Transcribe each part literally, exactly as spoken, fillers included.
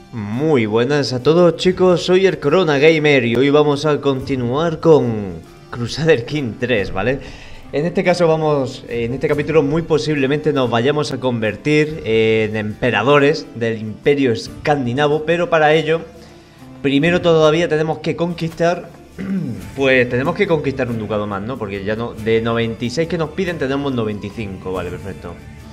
Muy buenas a todos, chicos, soy el Corona Gamer y hoy vamos a continuar con Crusader King tres, ¿vale? En este caso vamos, en este capítulo muy posiblemente nos vayamos a convertir en emperadores del Imperio Escandinavo, pero para ello, primero todavía tenemos que conquistar, pues tenemos que conquistar un ducado más, ¿no? Porque ya no, de noventa y seis que nos piden tenemos noventa y cinco, vale, perfecto.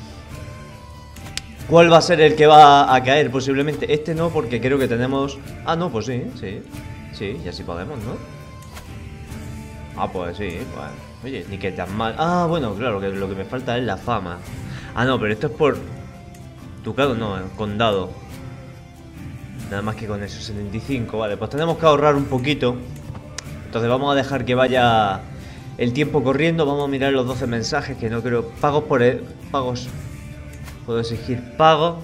¿Cuál va a ser el que va a caer posiblemente? Este no, porque creo que tenemos... Ah, no, pues sí, sí. Sí, ya sí podemos, ¿no? Ah, pues sí, pues... Oye, ni que tan mal... Ah, bueno, claro, que lo que me falta es la fama. Ah, no, pero esto es por... Ducado, no, condado. Nada más que con eso, setenta y cinco, vale. Pues tenemos que ahorrar un poquito. Entonces vamos a dejar que vaya el tiempo corriendo. Vamos a mirar los doce mensajes, que no creo... Pagos por... El... Pagos... Puedo exigir pago.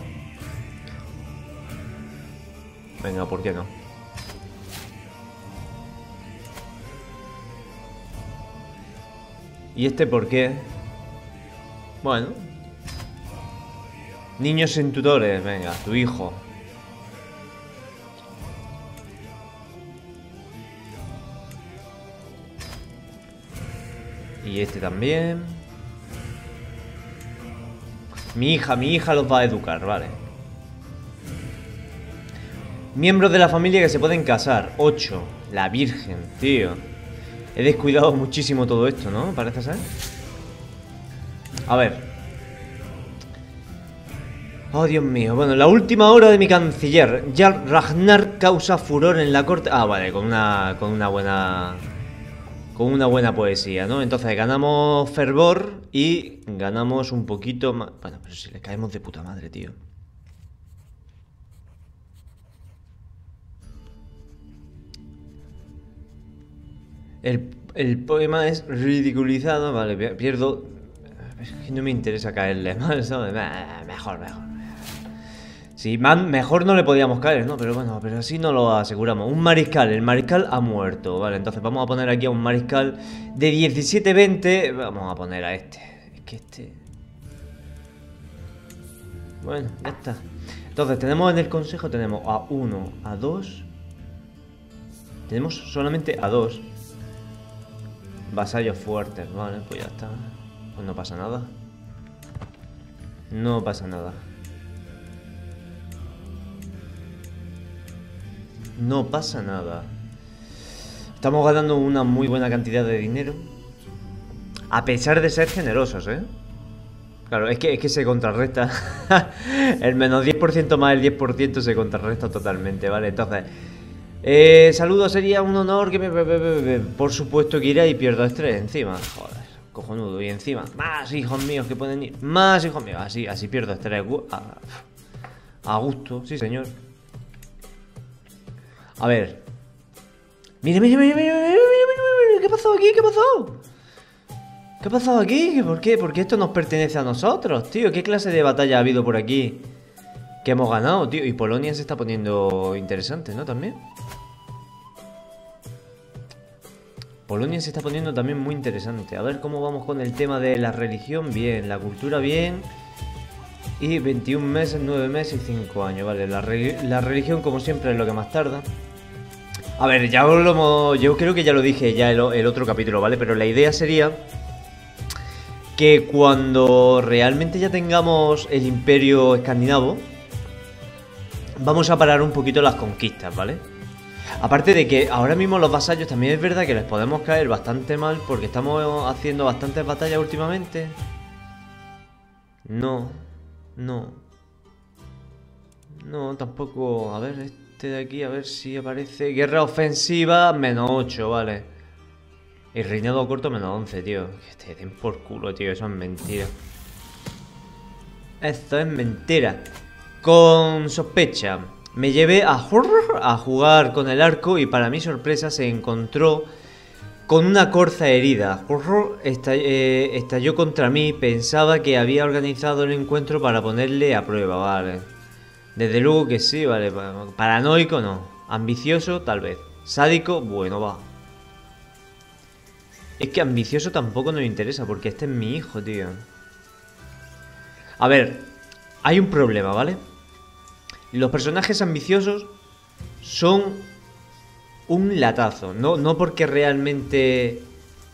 Venga, ¿por qué no? ¿Y este por qué? Bueno. Niños sin tutores, venga, tu hijo. Y este también. Mi hija, mi hija los va a educar, vale. Miembros de la familia que se pueden casar. ocho. La Virgen, tío. He descuidado muchísimo todo esto, ¿no? Parece ser. A ver. Oh, Dios mío. Bueno, la última hora de mi canciller. Jarl Ragnar causa furor en la corte. Ah, vale, con una, con una buena... Con una buena poesía, ¿no? Entonces ganamos fervor y ganamos un poquito más... Bueno, pero si le caemos de puta madre, tío. El, el poema es ridiculizado. Vale, pierdo... Es que no me interesa caerle mal, ¿sabes? Mejor, mejor. Sí, man, mejor no le podíamos caer, ¿no? Pero bueno, pero así no lo aseguramos. Un mariscal, el mariscal ha muerto. Vale, entonces vamos a poner aquí a un mariscal de diecisiete veinte. Vamos a poner a este. Es que este... Bueno, ya está. Entonces tenemos en el consejo, tenemos a uno, a dos. Tenemos solamente a dos vasallos fuertes, vale, pues ya está. Pues no pasa nada. No pasa nada. No pasa nada. Estamos ganando una muy buena cantidad de dinero. A pesar de ser generosos, ¿eh? Claro, es que, es que se contrarresta. El menos diez por ciento más el diez por ciento se contrarresta totalmente, ¿vale? Entonces, eh, saludos, sería un honor que me... Por supuesto que irá y pierdo estrés encima. Joder, cojonudo. Y encima, más hijos míos que pueden ir. Más hijos míos. Así, así pierdo estrés. A, a gusto, sí señor. A ver. Mira, mira, mira, mira, mira, mira, mira, ¿qué pasó aquí? ¿Qué pasó? ¿Qué ha pasado aquí? ¿Por qué? Porque esto nos pertenece a nosotros, tío. ¿Qué clase de batalla ha habido por aquí que hemos ganado, tío? Y Polonia se está poniendo interesante, ¿no? También. Polonia se está poniendo también muy interesante. A ver cómo vamos con el tema de la religión. Bien, la cultura bien. Y veintiún meses, nueve meses y cinco años, vale. La, re la religión, como siempre, es lo que más tarda. A ver, ya lo hemos... Yo creo que ya lo dije ya el, el otro capítulo, ¿vale? Pero la idea sería que cuando realmente ya tengamos el imperio escandinavo, vamos a parar un poquito las conquistas, ¿vale? Aparte de que ahora mismo los vasallos también es verdad que les podemos caer bastante mal porque estamos haciendo bastantes batallas últimamente. No, no. No, tampoco... A ver, este de aquí, a ver si aparece... Guerra ofensiva, menos ocho, vale. Y reinado corto, menos once, tío. Que te den por culo, tío. Eso es mentira. Esto es mentira. Con sospecha. Me llevé a, a jugar con el arco y para mi sorpresa se encontró con una corza herida. Estall, eh, estalló contra mí. Pensaba que había organizado el encuentro para ponerle a prueba, vale. Desde luego que sí, vale. Paranoico no. Ambicioso, tal vez. Sádico, bueno, va. Es que ambicioso tampoco nos interesa, porque este es mi hijo, tío. A ver, hay un problema, ¿vale? Los personajes ambiciosos son un latazo. No, no porque realmente...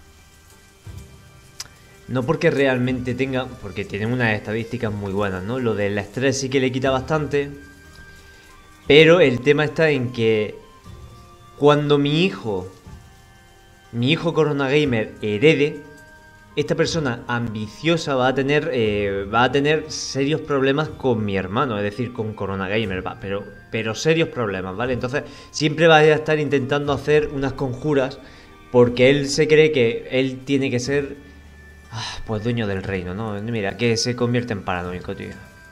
No porque realmente tengan... Porque tienen unas estadísticas muy buenas, ¿no? Lo del estrés sí que le quita bastante. Pero el tema está en que... Cuando mi hijo... Mi hijo Corona Gamer herede... Esta persona ambiciosa va a tener eh, va a tener serios problemas con mi hermano, es decir, con Corona Gamer, va, pero, pero serios problemas, ¿vale? Entonces siempre va a estar intentando hacer unas conjuras porque él se cree que él tiene que ser, ah, pues dueño del reino, ¿no? Mira, que se convierte en paranoico, tío.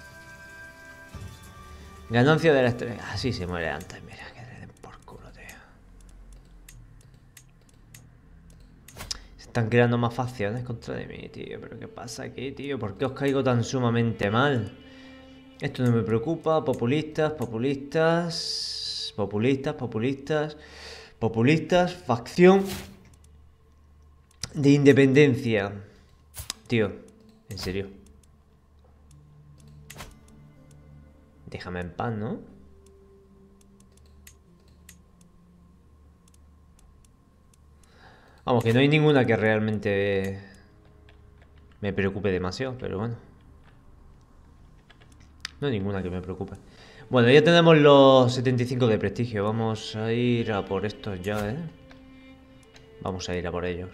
Ganancia de la estrella. Así se muere antes, mira, que le den por culo, tío. Están creando más facciones contra de mí, tío. ¿Pero qué pasa aquí, tío? ¿Por qué os caigo tan sumamente mal? Esto no me preocupa. Populistas, populistas... Populistas, populistas... Populistas, facción... de independencia. Tío, en serio. Déjame en paz, ¿no? Vamos, que no hay ninguna que realmente me preocupe demasiado, pero bueno. No hay ninguna que me preocupe. Bueno, ya tenemos los setenta y cinco de prestigio. Vamos a ir a por estos ya, ¿eh? Vamos a ir a por ellos.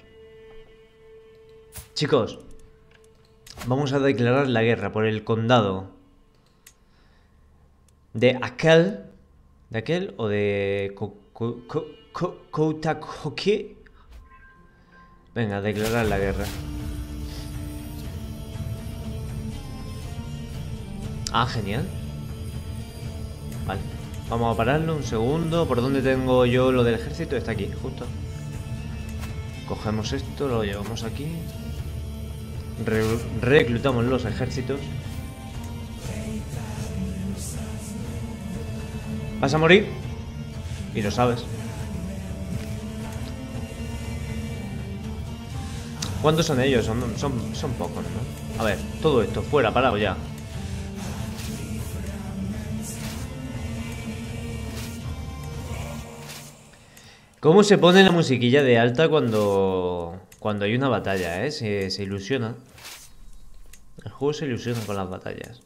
Chicos, vamos a declarar la guerra por el condado de aquel. ¿De aquel o de Koutakoki? Venga, a declarar la guerra. Ah, genial. Vale, vamos a pararlo un segundo. ¿Por dónde tengo yo lo del ejército? Está aquí, justo. Cogemos esto, lo llevamos aquí. Re reclutamos los ejércitos. Vas a morir. Y lo sabes. ¿Cuántos son ellos? Son, son, son pocos, ¿no? A ver, todo esto fuera, parado ya. ¿Cómo se pone la musiquilla de alta cuando cuando hay una batalla, eh? Se, se ilusiona. El juego se ilusiona con las batallas.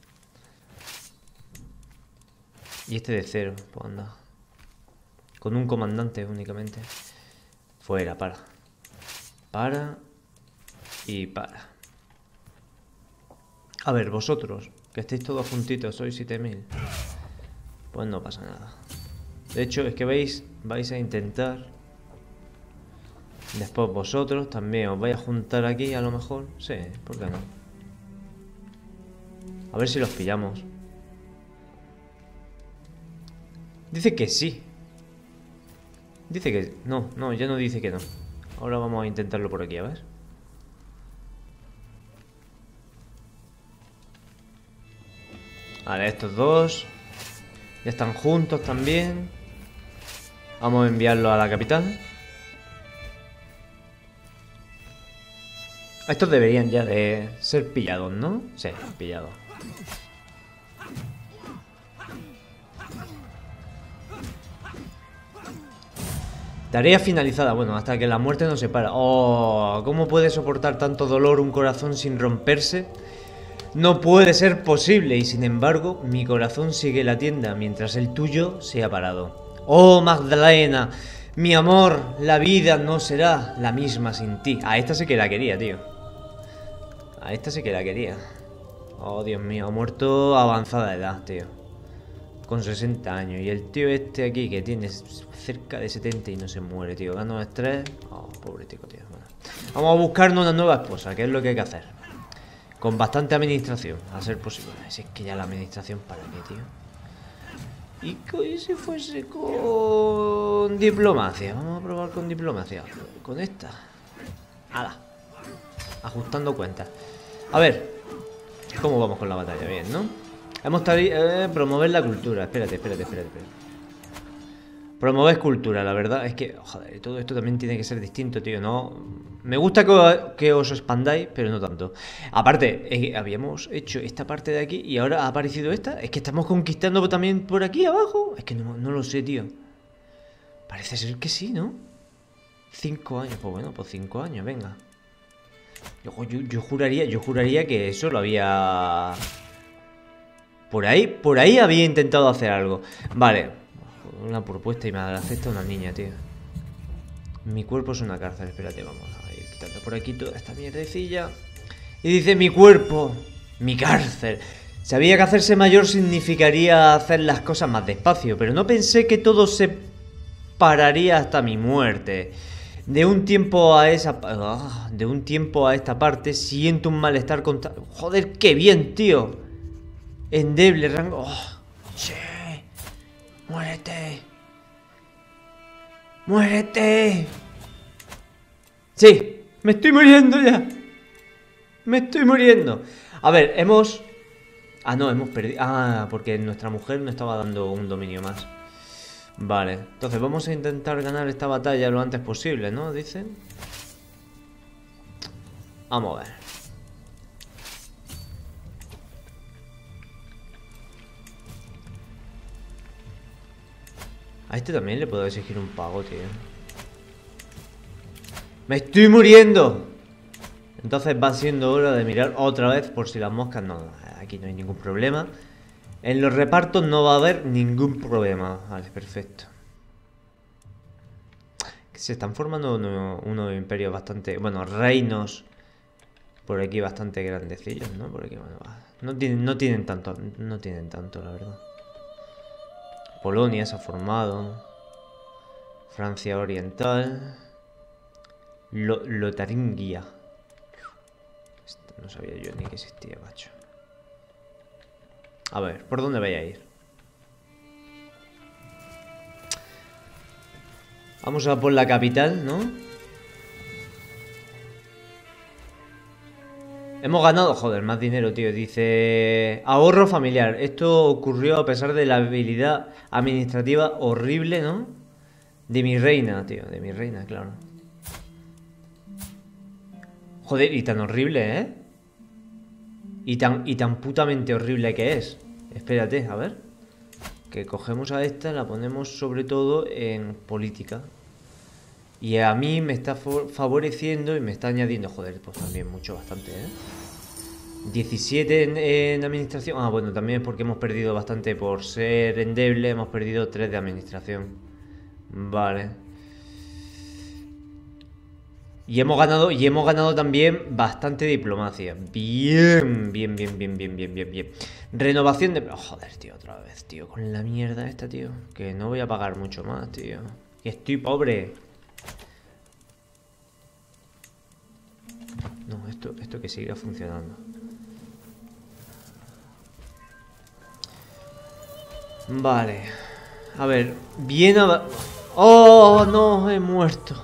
Y este de cero, pues anda. Con un comandante únicamente. Fuera, para. Para. Y para. A ver, vosotros, que estéis todos juntitos, sois siete mil. Pues no pasa nada. De hecho, es que veis, vais a intentar. Después vosotros también os vais a juntar aquí, a lo mejor. Sí, ¿por qué no? A ver si los pillamos. Dice que sí. Dice que... No, no, ya no dice que no. Ahora vamos a intentarlo por aquí, a ver. Vale, estos dos ya están juntos también. Vamos a enviarlo a la capital. Estos deberían ya de ser pillados, ¿no? Sí, pillados. Tarea finalizada. Bueno, hasta que la muerte nos separa. Oh, ¿cómo puede soportar tanto dolor un corazón sin romperse? No puede ser posible. Y sin embargo, mi corazón sigue latiendo mientras el tuyo se ha parado. Oh, Magdalena, mi amor, la vida no será la misma sin ti. A esta sí que la quería, tío. A esta sí que la quería. Oh, Dios mío, ha muerto a avanzada edad, tío. Con sesenta años. Y el tío este aquí que tiene cerca de setenta y no se muere, tío. Gana estrés. Oh, pobre tío, tío. Bueno. Vamos a buscarnos una nueva esposa, que es lo que hay que hacer. Con bastante administración, a ser posible. Si es que ya la administración, ¿para qué, tío? ¿Y que si fuese con diplomacia? Vamos a probar con diplomacia. Con esta. ¡Hala! Ajustando cuentas. A ver. ¿Cómo vamos con la batalla? Bien, ¿no? Hemos estado... Eh, promover la cultura. Espérate, espérate, espérate, espérate. Promover cultura, la verdad es que, joder, todo esto también tiene que ser distinto, tío, ¿no? Me gusta que, que os expandáis, pero no tanto. Aparte, eh, habíamos hecho esta parte de aquí y ahora ha aparecido esta. Es que estamos conquistando también por aquí abajo. Es que no, no lo sé, tío. Parece ser que sí, ¿no? Cinco años, pues bueno, pues cinco años, venga. Yo, yo, yo juraría, yo juraría que eso lo había... Por ahí, por ahí había intentado hacer algo. Vale. Una propuesta y me la acepta una niña, tío. Mi cuerpo es una cárcel. Espérate, vamos a ir quitando por aquí toda esta mierdecilla. Y dice mi cuerpo, mi cárcel. Sabía que hacerse mayor significaría hacer las cosas más despacio, pero no pensé que todo se pararía hasta mi muerte. De un tiempo a esa... Oh, de un tiempo a esta parte siento un malestar contra... Joder, qué bien, tío. Endeble rango... Oh, sí. ¡Muérete! ¡Muérete! Sí, me estoy muriendo ya. Me estoy muriendo. A ver, hemos... Ah, no, hemos perdido... Ah, porque nuestra mujer nos estaba dando un dominio más. Vale, entonces vamos a intentar ganar esta batalla lo antes posible, ¿no? Dicen. Vamos a ver. A este también le puedo exigir un pago, tío. ¡Me estoy muriendo! Entonces va siendo hora de mirar otra vez por si las moscas... No, aquí no hay ningún problema. En los repartos no va a haber ningún problema. Vale, perfecto. Se están formando unos, unos imperios bastante... Bueno, reinos por aquí bastante grandecillos, ¿no? Por aquí, bueno, va. No tienen, no tienen tanto, no tienen tanto, la verdad. Polonia se ha formado. Francia Oriental. Lo, Lotaringia. Esto no sabía yo ni que existía, macho. A ver, ¿por dónde voy a ir? Vamos a por la capital, ¿no? Hemos ganado, joder, más dinero, tío. Dice, ahorro familiar. Esto ocurrió a pesar de la habilidad administrativa horrible, ¿no? De mi reina, tío. De mi reina, claro. Joder, y tan horrible, ¿eh? Y tan, y tan putamente horrible que es. Espérate, a ver. Que cogemos a esta, la ponemos sobre todo en política. Y a mí me está favoreciendo y me está añadiendo, joder, pues también mucho, bastante, ¿eh? diecisiete en, en administración. Ah, bueno, también es porque hemos perdido bastante por ser endeble. Hemos perdido tres de administración. Vale. Y hemos ganado, y hemos ganado también bastante diplomacia. Bien, bien, bien, bien, bien, bien, bien, bien. Renovación de... Oh, joder, tío, otra vez, tío. Con la mierda esta, tío. Que no voy a pagar mucho más, tío. Que estoy pobre. No, esto, esto que siga funcionando. Vale. A ver, bien a... ¡Oh, no! He muerto.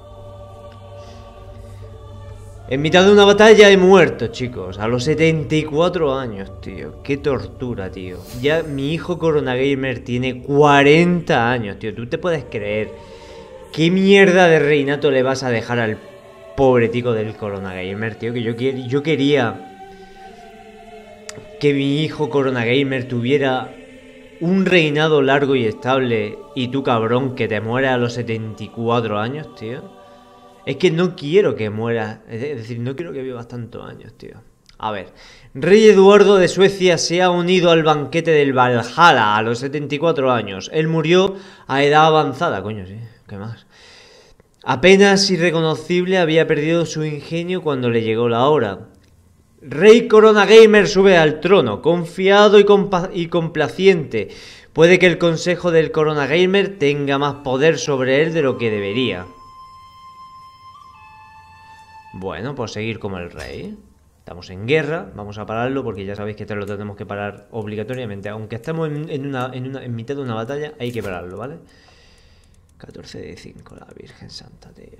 En mitad de una batalla he muerto, chicos. A los setenta y cuatro años, tío. Qué tortura, tío. Ya mi hijo Corona Gamer tiene cuarenta años, tío. ¿Tú te puedes creer qué mierda de reinato le vas a dejar al pobre tico del Corona Gamer, tío? Que yo, yo quería que mi hijo Corona Gamer tuviera un reinado largo y estable. Y tú, cabrón, que te mueras a los setenta y cuatro años, tío. Es que no quiero que muera. Es decir, no quiero que vivas tantos años, tío. A ver. Rey Eduardo de Suecia se ha unido al banquete del Valhalla a los setenta y cuatro años. Él murió a edad avanzada. Coño, sí. ¿Qué más? Apenas irreconocible, había perdido su ingenio cuando le llegó la hora. Rey Corona Gamer sube al trono, confiado y, y complaciente. Puede que el consejo del Corona Gamer tenga más poder sobre él de lo que debería. Bueno, pues seguir como el rey. Estamos en guerra, vamos a pararlo porque ya sabéis que esto lo tenemos que parar obligatoriamente. Aunque estemos en, en, una, en, una, en mitad de una batalla, hay que pararlo, ¿vale? catorce de cinco, la Virgen Santa, tío.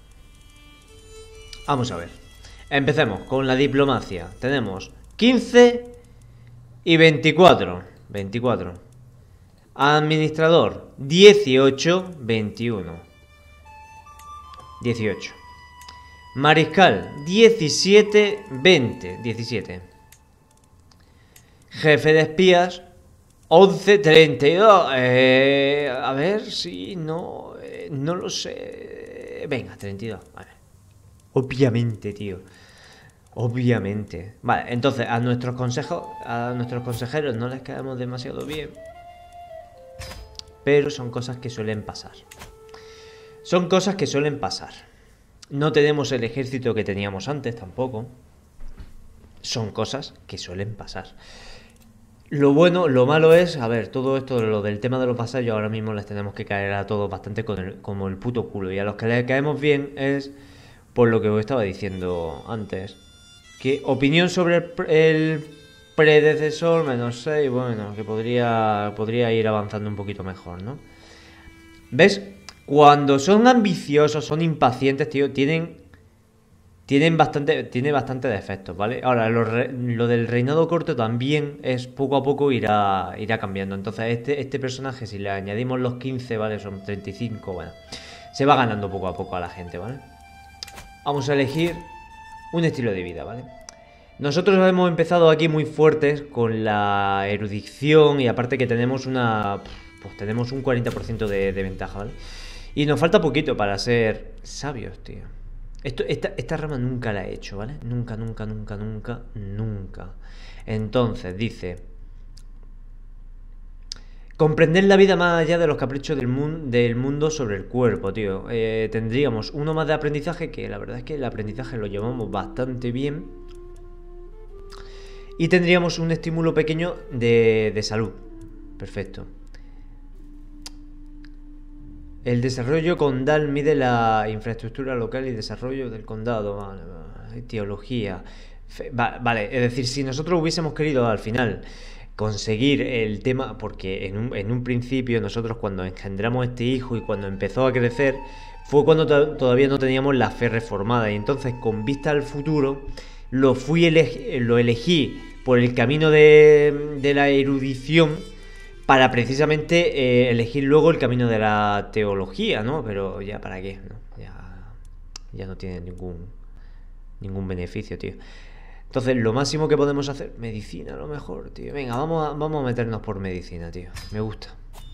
Vamos a ver. Empecemos con la diplomacia. Tenemos quince y veinticuatro. veinticuatro. Administrador, dieciocho, veintiuno. dieciocho. Mariscal, diecisiete, veinte. diecisiete. Jefe de espías, once, treinta y dos. Eh, a ver si no... Eh, no lo sé. Venga, treinta y dos. Vale. Obviamente, tío. Obviamente. Vale, entonces a nuestros consejos, a nuestros consejeros no les caemos demasiado bien. Pero son cosas que suelen pasar. Son cosas que suelen pasar. No tenemos el ejército que teníamos antes tampoco. Son cosas que suelen pasar. Lo bueno, lo malo es, a ver, todo esto, lo del tema de los vasallos, ahora mismo les tenemos que caer a todos bastante con el, como el puto culo. Y a los que les caemos bien es por lo que os estaba diciendo antes. Que opinión sobre el, el predecesor, menos seis, bueno, que podría, podría ir avanzando un poquito mejor, ¿no? ¿Ves? Cuando son ambiciosos, son impacientes, tío, tienen tienen bastante tiene bastante defectos, ¿vale? Ahora, lo, re, lo del reinado corto también es poco a poco irá, irá cambiando. Entonces, este, este personaje, si le añadimos los quince, ¿vale? Son treinta y cinco, bueno. Se va ganando poco a poco a la gente, ¿vale? Vamos a elegir un estilo de vida, ¿vale? Nosotros hemos empezado aquí muy fuertes con la erudición y aparte que tenemos una... Pues tenemos un cuarenta por ciento de, de ventaja, ¿vale? Y nos falta poquito para ser sabios, tío. Esto, esta, esta rama nunca la he hecho, ¿vale? Nunca, nunca, nunca, nunca, nunca. Entonces, dice... Comprender la vida más allá de los caprichos del, mun del mundo sobre el cuerpo, tío. Eh, tendríamos uno más de aprendizaje, que la verdad es que el aprendizaje lo llevamos bastante bien. Y tendríamos un estímulo pequeño de, de salud. Perfecto. El desarrollo condal mide la infraestructura local y desarrollo del condado. Vale, vale. Teología. Fe, va, vale, es decir, si nosotros hubiésemos querido al final conseguir el tema, porque en un, en un principio nosotros cuando engendramos este hijo y cuando empezó a crecer, fue cuando to todavía no teníamos la fe reformada. Y entonces, con vista al futuro, lo, fui ele lo elegí por el camino de, de la erudición, para precisamente eh, elegir luego el camino de la teología, ¿no? Pero ya para qué, ¿no? Ya, ya no tiene ningún, ningún beneficio, tío. Entonces, lo máximo que podemos hacer... Medicina, a lo mejor, tío. Venga, vamos a, vamos a meternos por medicina, tío. Me gusta.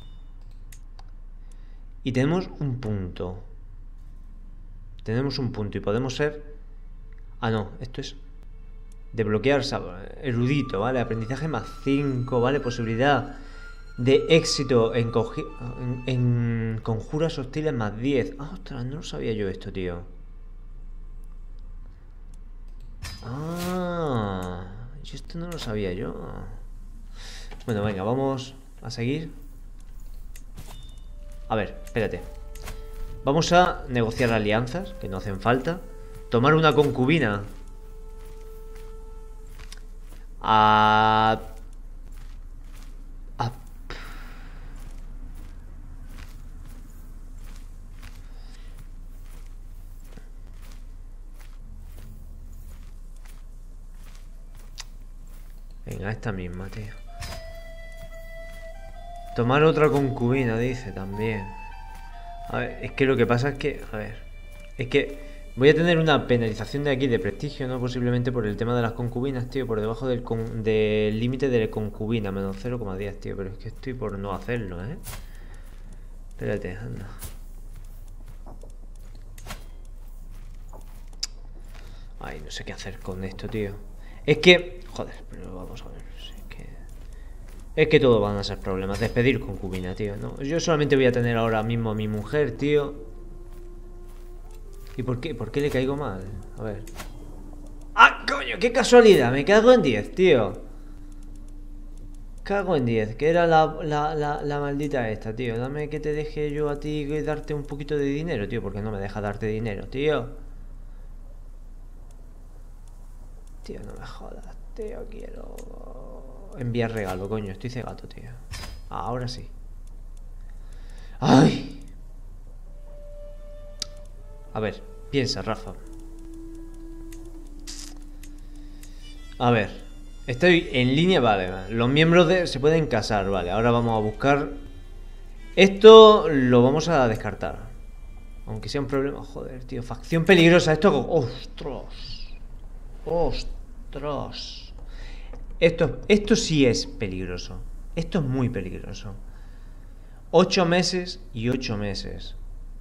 Y tenemos un punto. Tenemos un punto y podemos ser... Ah, no, esto es... Desbloquear, erudito, ¿vale? Aprendizaje más cinco, ¿vale? Posibilidad... de éxito en, en, en conjuras hostiles más diez. Ah, ostras, no lo sabía yo esto, tío. Ah, yo esto no lo sabía yo. Bueno, venga, vamos a seguir. A ver, espérate. Vamos a negociar alianzas, que no hacen falta. Tomar una concubina. A... Venga, esta misma, tío. Tomar otra concubina, dice también. A ver, es que lo que pasa es que... A ver, es que voy a tener una penalización de aquí de prestigio, ¿no? Posiblemente por el tema de las concubinas, tío. Por debajo del del límite de concubina, menos cero coma diez, tío. Pero es que estoy por no hacerlo, ¿eh? Espérate, anda. Ay, no sé qué hacer con esto, tío. Es que... Joder, pero vamos a ver. Es que... Es que todo van a ser problemas. Despedir concubina, tío, ¿no? Yo solamente voy a tener ahora mismo a mi mujer, tío. ¿Y por qué? ¿Por qué le caigo mal? A ver. ¡Ah, coño! ¡Qué casualidad! Me cago en diez, tío. Cago en diez. Que era la, la, la, la maldita esta, tío. Dame que te deje yo a ti darte un poquito de dinero, tío. Porque no me deja darte dinero, tío. Tío, no me jodas, tío. Quiero enviar regalo, coño. Estoy cegato, tío. Ah, ahora sí. ¡Ay! A ver, piensa, Rafa. A ver. Estoy en línea, vale, vale. Los miembros de... se pueden casar, vale. Ahora vamos a buscar Esto lo vamos a descartar. Aunque sea un problema. Joder, tío. Facción peligrosa. Esto... ¡Ostras! ¡Ostras! Esto, esto sí es peligroso. Esto es muy peligroso. Ocho meses y ocho meses.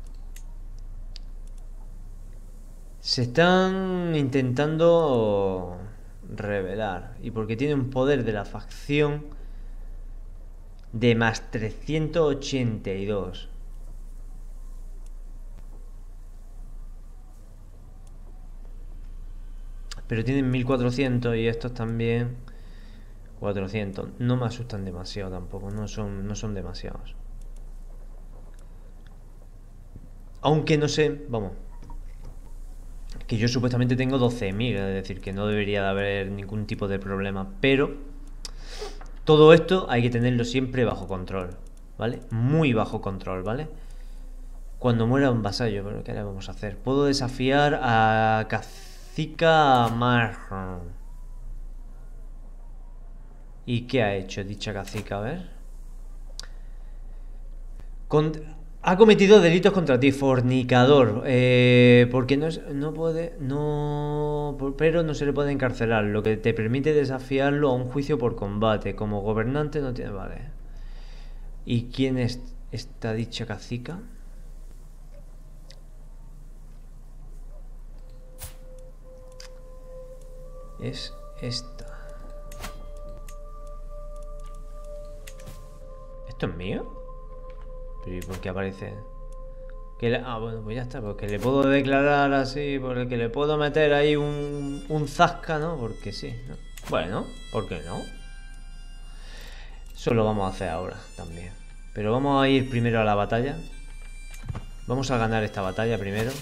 Se están intentando revelar. Y porque tiene un poder de la facción de más trescientos ochenta y dos. Pero tienen mil cuatrocientos y estos también cuatrocientos. No me asustan demasiado tampoco. No son, no son demasiados. Aunque no sé, vamos, que yo supuestamente tengo doce mil, es decir, que no debería de haber ningún tipo de problema. Pero todo esto hay que tenerlo siempre bajo control, ¿vale? Muy bajo control, ¿vale? Cuando muera un vasallo, ¿pero qué le vamos a hacer? Puedo desafiar a Cacica Marham. ¿Y qué ha hecho dicha cacica? A ver. Con... Ha cometido delitos contra ti, fornicador. Eh, porque no, no puede. No. Pero no se le puede encarcelar, lo que te permite desafiarlo a un juicio por combate. Como gobernante no tiene. Vale. ¿Y quién es esta dicha cacica? Es esta. ¿Esto es mío? ¿Pero y por qué aparece? Que le... Ah, bueno, pues ya está. Porque le puedo declarar así. Porque le puedo meter ahí un, un zasca, ¿no? Porque sí, ¿no? Bueno, ¿por qué no? Eso lo vamos a hacer ahora también. Pero vamos a ir primero a la batalla. Vamos a ganar esta batalla primero.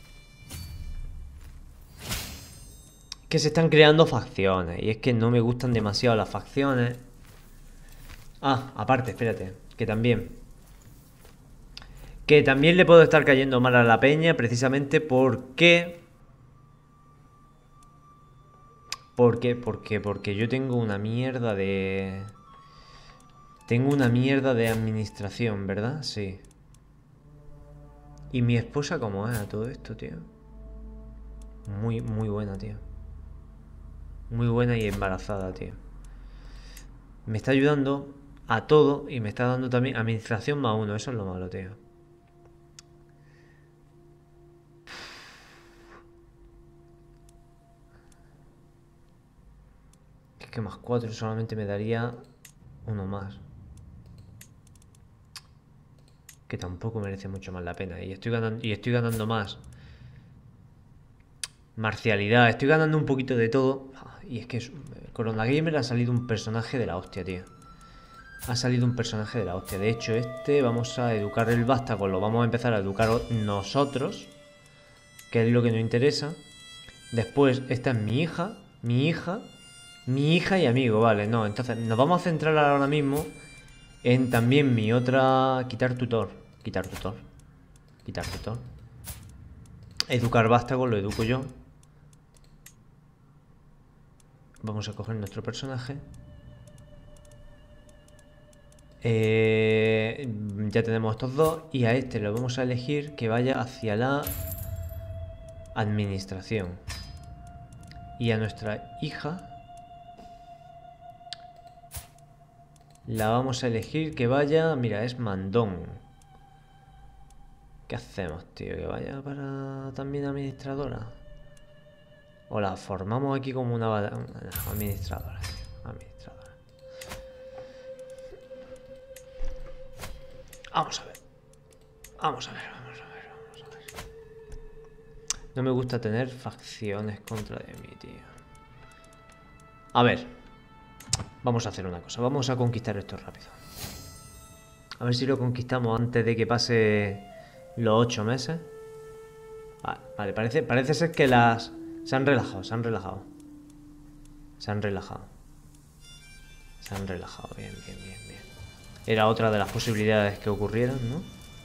Que se están creando facciones. Y es que no me gustan demasiado las facciones. Ah, aparte, espérate. Que también... Que también le puedo estar cayendo mal a la peña precisamente porque... Porque, porque, porque yo tengo una mierda de... Tengo una mierda de administración, ¿verdad? Sí. ¿Y mi esposa cómo es a todo esto, tío? Muy, muy buena, tío. Muy buena y embarazada, tío. Me está ayudando a todo y me está dando también administración más uno. Eso es lo malo, tío. Es que más cuatro solamente me daría uno más. Que tampoco merece mucho más la pena. Y estoy ganando, y estoy ganando más. Marcialidad. Estoy ganando un poquito de todo. Y es que es, Corona Gamer ha salido un personaje de la hostia, tío. Ha salido un personaje de la hostia. De hecho, este vamos a educar el vástago. Lo vamos a empezar a educar nosotros. Que es lo que nos interesa. Después, esta es mi hija. Mi hija. Mi hija y amigo, vale. No, entonces nos vamos a centrar ahora mismo en también mi otra... Quitar tutor. Quitar tutor. Quitar tutor. Educar vástago, lo educo yo. Vamos a coger nuestro personaje. Eh, ya tenemos estos dos. Y a este lo vamos a elegir que vaya hacia la administración. Y a nuestra hija la vamos a elegir que vaya... Mira, es mandón. ¿Qué hacemos, tío? Que vaya para también administradora. O la formamos aquí como una, una administradora, tío. Administradora. Vamos a ver. Vamos a ver, vamos a ver, vamos a ver. No me gusta tener facciones contra de mí, tío. A ver. Vamos a hacer una cosa. Vamos a conquistar esto rápido. A ver si lo conquistamos antes de que pase los ocho meses. Vale, vale. Parece, parece ser que las... Se han relajado, se han relajado. Se han relajado. Se han relajado. Bien, bien, bien, bien. Era otra de las posibilidades que ocurrieron, ¿no?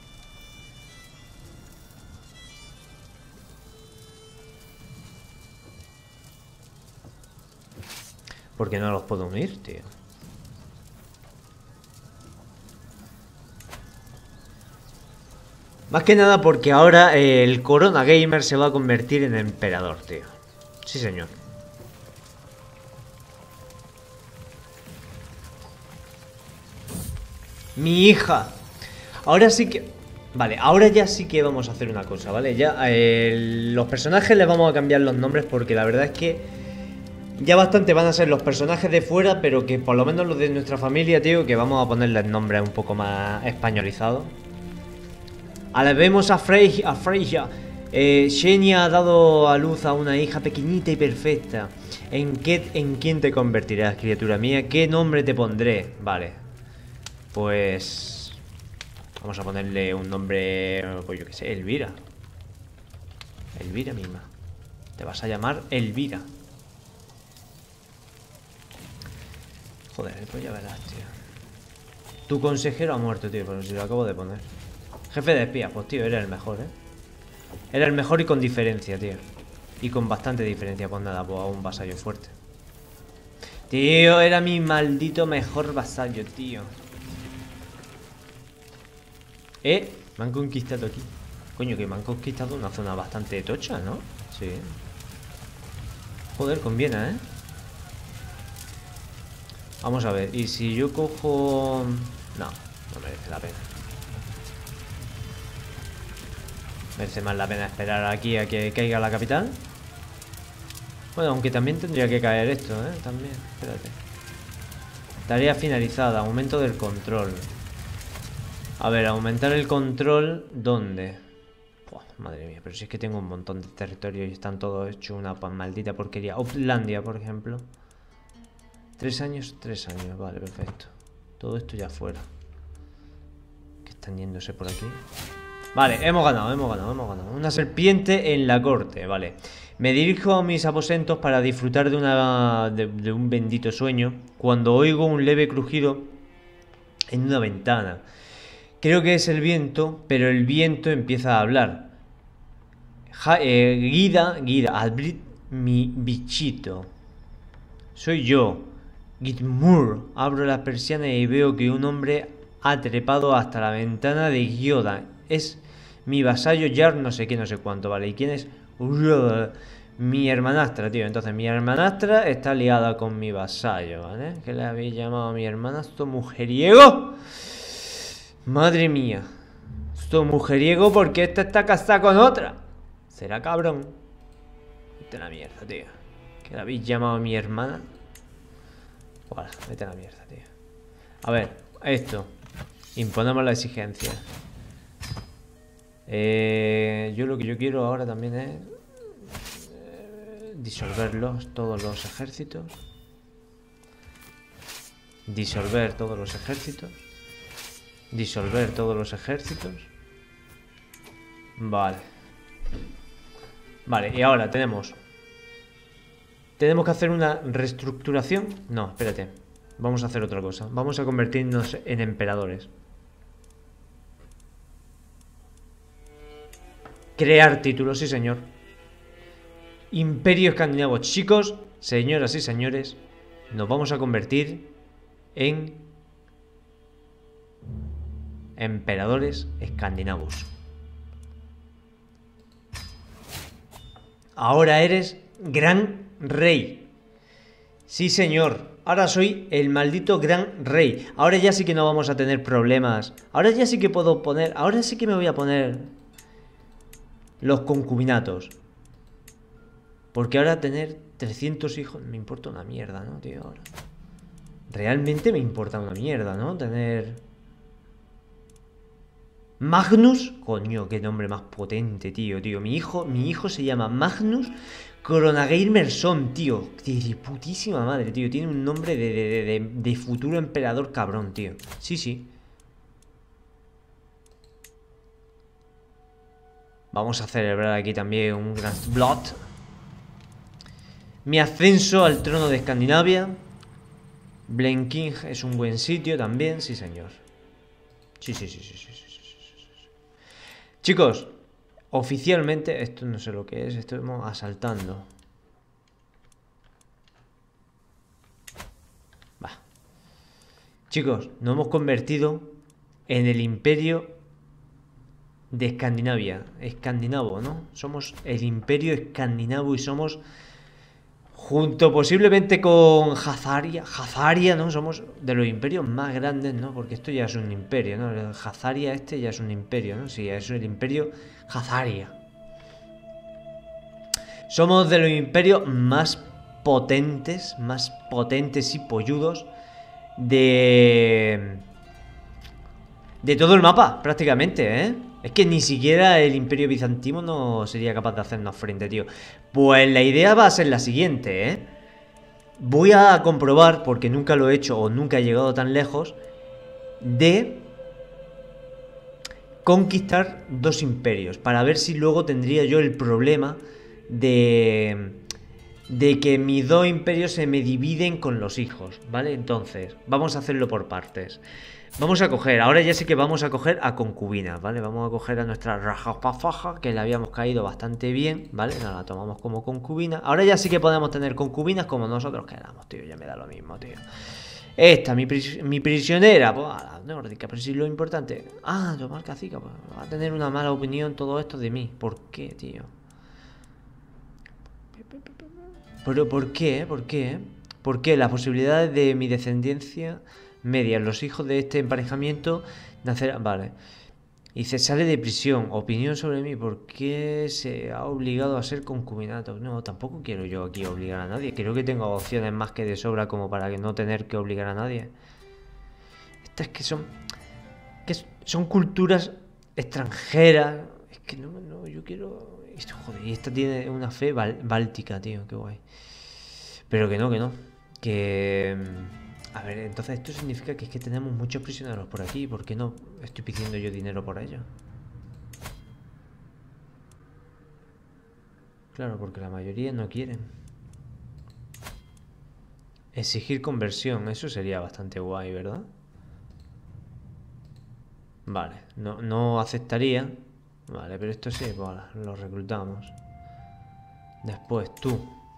Porque no los puedo unir, tío. Más que nada porque ahora eh, el Corona Gamer se va a convertir en emperador, tío. Sí, señor. Mi hija. Ahora sí que... Vale, ahora ya sí que vamos a hacer una cosa, ¿vale? Ya eh, los personajes les vamos a cambiar los nombres porque la verdad es que ya bastante van a ser los personajes de fuera, pero que por lo menos los de nuestra familia, tío, que vamos a ponerles nombres un poco más españolizados. Ahora vemos a Frey, a Freya. Eh, Xenia ha dado a luz a una hija pequeñita y perfecta. ¿En qué, en quién te convertirás, criatura mía? ¿Qué nombre te pondré? Vale. Pues... vamos a ponerle un nombre... pues yo qué sé, Elvira. Elvira misma. Te vas a llamar Elvira. Joder, pues ya verás, tío. Tu consejero ha muerto, tío, pero si lo acabo de poner. Jefe de espías, pues tío, era el mejor, ¿eh? Era el mejor y con diferencia, tío. Y con bastante diferencia, pues nada, pues a un vasallo fuerte. Tío, era mi maldito mejor vasallo, tío. Eh, me han conquistado aquí. Coño, que me han conquistado una zona bastante tocha, ¿no? Sí. Joder, conviene, ¿eh? Vamos a ver, y si yo cojo... no, no merece la pena. Merece más la pena esperar aquí a que caiga la capital. Bueno, aunque también tendría que caer esto, ¿eh? También, espérate. Tarea finalizada, aumento del control. A ver, aumentar el control, ¿dónde? Puah, madre mía, pero si es que tengo un montón de territorios y están todos hechos una maldita porquería. Uplandia, por ejemplo. Tres años, tres años, vale, perfecto. Todo esto ya fuera. Que están yéndose por aquí. Vale, hemos ganado, hemos ganado, hemos ganado. Una serpiente en la corte, vale. Me dirijo a mis aposentos para disfrutar de, una, de, de un bendito sueño cuando oigo un leve crujido en una ventana. Creo que es el viento, pero el viento empieza a hablar. Ja, eh, guida, guida, abrid mi bichito. Soy yo, Gitmur. Abro las persianas y veo que un hombre ha trepado hasta la ventana de Gioda. Es mi vasallo Jar no sé qué, no sé cuánto, ¿vale? ¿Y quién es? Mi hermanastra, tío. Entonces mi hermanastra está liada con mi vasallo, ¿vale? ¿Qué le habéis llamado a mi hermanastro? ¿Mujeriego? Madre mía. Esto mujeriego porque esta está casada con otra. ¿Será cabrón? Vete a la mierda, tío. ¿Qué le habéis llamado a mi hermana? Bueno, vete a la mierda, tío. A ver, esto. Imponemos la exigencia. Eh, yo lo que yo quiero ahora también es eh, disolverlos todos los ejércitos. Disolver todos los ejércitos. Disolver todos los ejércitos. Vale. Vale, y ahora tenemos Tenemos que hacer una reestructuración. No, espérate. Vamos a hacer otra cosa. Vamos a convertirnos en emperadores. Crear títulos, sí señor. Imperio escandinavo. Chicos, señoras y señores, nos vamos a convertir en emperadores escandinavos. Ahora eres gran rey. Sí señor. Ahora soy el maldito gran rey. Ahora ya sí que no vamos a tener problemas. Ahora ya sí que puedo poner... Ahora sí que me voy a poner los concubinatos. Porque ahora tener trescientos hijos me importa una mierda, ¿no, tío? Ahora. Realmente me importa una mierda, ¿no? Tener... Magnus, coño, qué nombre más potente, tío, tío. Mi hijo, mi hijo se llama Magnus Cronagamerson, tío. De putísima madre, tío. Tiene un nombre de, de, de, de futuro emperador cabrón, tío. Sí, sí. Vamos a celebrar aquí también un Grand Blood. Mi ascenso al trono de Escandinavia. Blenking es un buen sitio también, sí señor. Sí, sí, sí, sí, sí, sí. Chicos, oficialmente, esto no sé lo que es, estamos asaltando. Va. Chicos, nos hemos convertido en el imperio de Escandinavia. Escandinavo, ¿no? Somos el imperio escandinavo y somos, junto posiblemente con Hazaria, Hazaria, ¿no? Somos de los imperios más grandes, ¿no? Porque esto ya es un imperio, ¿no? El Hazaria este ya es un imperio, ¿no? Sí, es el imperio Hazaria. Somos de los imperios más potentes, más potentes y polludos de... de todo el mapa, prácticamente, ¿eh? Es que ni siquiera el imperio bizantino no sería capaz de hacernos frente, tío. Pues la idea va a ser la siguiente, ¿eh? Voy a comprobar, porque nunca lo he hecho o nunca he llegado tan lejos, de conquistar dos imperios, para ver si luego tendría yo el problema de... de que mis dos imperios se me dividen con los hijos, ¿vale? Entonces, vamos a hacerlo por partes. Vamos a coger, ahora ya sí que vamos a coger a concubinas, ¿vale? Vamos a coger a nuestra rajapafaja, que le habíamos caído bastante bien, ¿vale? Nos la tomamos como concubina. Ahora ya sí que podemos tener concubinas como nosotros queramos, tío, ya me da lo mismo, tío. Esta, mi, pris mi prisionera, pues, a la nórdica, pero si lo importante... Ah, tomar cacica, pues va a tener una mala opinión todo esto de mí. ¿Por qué, tío? ¿Pero por qué? ¿Por qué? ¿Por qué? Las posibilidades de mi descendencia media, los hijos de este emparejamiento nacerán... Vale. Y se sale de prisión. Opinión sobre mí. ¿Por qué se ha obligado a ser concubinato? No, tampoco quiero yo aquí obligar a nadie. Creo que tengo opciones más que de sobra como para que no tener que obligar a nadie. Estas que son... que son culturas extranjeras. Es que no, no, yo quiero... Esto, joder, y esta tiene una fe báltica, tío, qué guay. Pero que no, que no. Que... A ver, entonces esto significa que es que tenemos muchos prisioneros por aquí. ¿Por qué no estoy pidiendo yo dinero por ellos? Claro, porque la mayoría no quieren. Exigir conversión, eso sería bastante guay, ¿verdad? Vale, no, no aceptaría. Vale, pero esto sí, pues lo reclutamos. Después tú.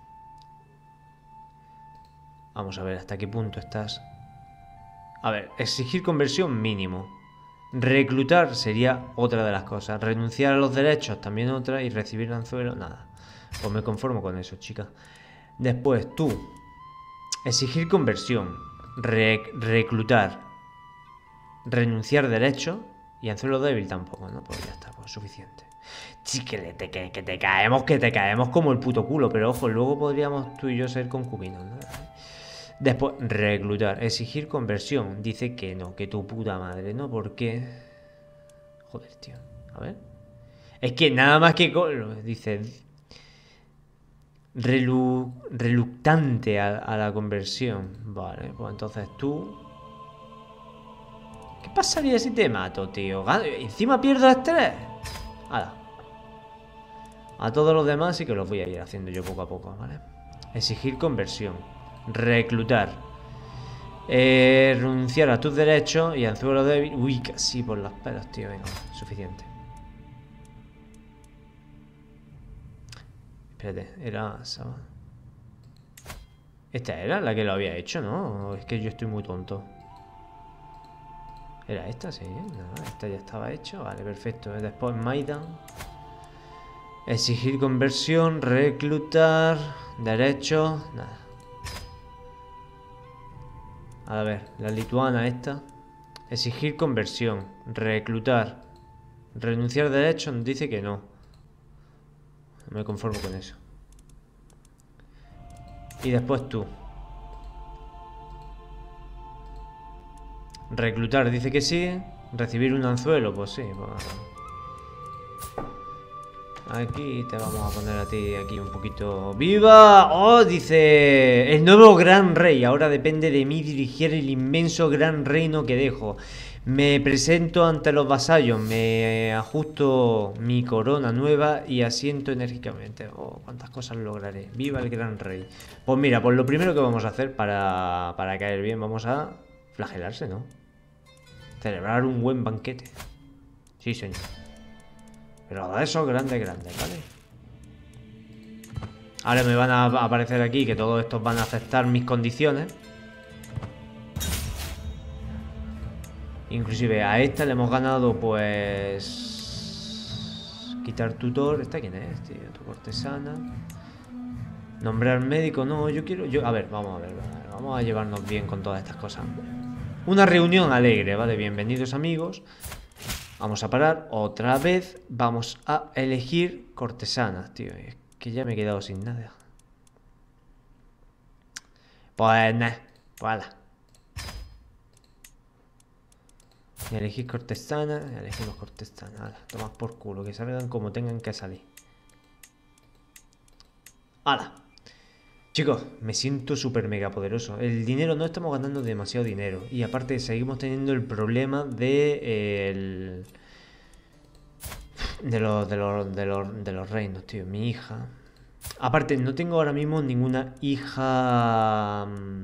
Vamos a ver hasta qué punto estás. A ver, exigir conversión mínimo. Reclutar sería otra de las cosas. Renunciar a los derechos también otra. Y recibir anzuelo, nada. Pues me conformo con eso, chicas. Después tú. Exigir conversión. Re reclutar. Renunciar derechos. Y anzuelo débil tampoco, ¿no? Pues ya está, pues suficiente. Sí, que, te, que, que te caemos, que te caemos como el puto culo. Pero ojo, luego podríamos tú y yo ser concubinos, ¿no? Después, reclutar, exigir conversión. Dice que no, que tu puta madre, ¿no? ¿Por qué? Joder, tío. A ver. Es que nada más que... Dice... Relu reluctante a, a la conversión. Vale, pues entonces tú... ¿Qué pasaría si te mato, tío? Encima pierdo estrés. Hala. A todos los demás sí que los voy a ir haciendo yo poco a poco, ¿vale? Exigir conversión. Reclutar. Eh, renunciar a tus derechos y anzuelo débil. Uy, casi por las pelas, tío. Venga, suficiente. Espérate, era... Esta era la que lo había hecho, ¿no? Es que yo estoy muy tonto. Era esta, sí. No, esta ya estaba hecha. Vale, perfecto. Después Maidan. Exigir conversión. Reclutar. Derechos. Nada. A ver, la lituana esta. Exigir conversión. Reclutar. Renunciar derechos. Nos dice que no. Me conformo con eso. Y después tú. Reclutar dice que sí. Recibir un anzuelo, pues sí. Pues... Aquí te vamos a poner a ti aquí un poquito. ¡Viva! ¡Oh! Dice... El nuevo gran rey. Ahora depende de mí dirigir el inmenso gran reino que dejo. Me presento ante los vasallos. Me ajusto mi corona nueva y asiento enérgicamente. Oh, cuántas cosas lograré. ¡Viva el gran rey! Pues mira, pues lo primero que vamos a hacer para, para caer bien, vamos a flagelarse, ¿no? Celebrar un buen banquete. Sí, señor. Pero de esos grandes, grandes, ¿vale? Ahora me van a aparecer aquí que todos estos van a aceptar mis condiciones. Inclusive a esta le hemos ganado, pues... Quitar tutor. ¿Esta quién es, tío? Tu cortesana. Nombrar médico. No, yo quiero... Yo, a ver, vamos a ver. Vamos a llevarnos bien con todas estas cosas. Una reunión alegre, ¿vale? Bienvenidos, amigos. Vamos a parar. Otra vez vamos a elegir cortesanas, tío. Es que ya me he quedado sin nada. Pues nada. Pues ala. Y elegir cortesana. Elegimos cortesana. Ala, tomad por culo. Que salgan como tengan que salir. ¡Hala! Chicos, me siento súper mega poderoso. El dinero, no estamos ganando demasiado dinero. Y aparte seguimos teniendo el problema de... Eh, el, de, los, de, los, de, los, de los reinos, tío. Mi hija... Aparte, no tengo ahora mismo ninguna hija...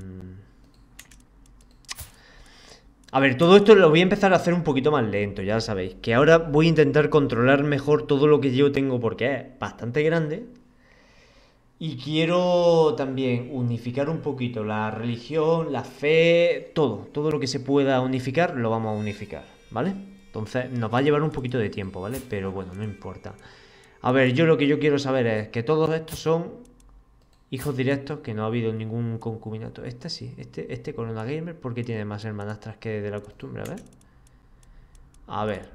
A ver, todo esto lo voy a empezar a hacer un poquito más lento, ya lo sabéis. Que ahora voy a intentar controlar mejor todo lo que yo tengo porque es bastante grande. Y quiero también unificar un poquito la religión, la fe, todo. Todo lo que se pueda unificar lo vamos a unificar, ¿vale? Entonces nos va a llevar un poquito de tiempo, ¿vale? Pero bueno, no importa. A ver, yo lo que yo quiero saber es que todos estos son hijos directos, que no ha habido ningún concubinato. Este sí, este, este Corona Gamer, ¿por qué tiene más hermanastras que de la costumbre? A ver. A ver.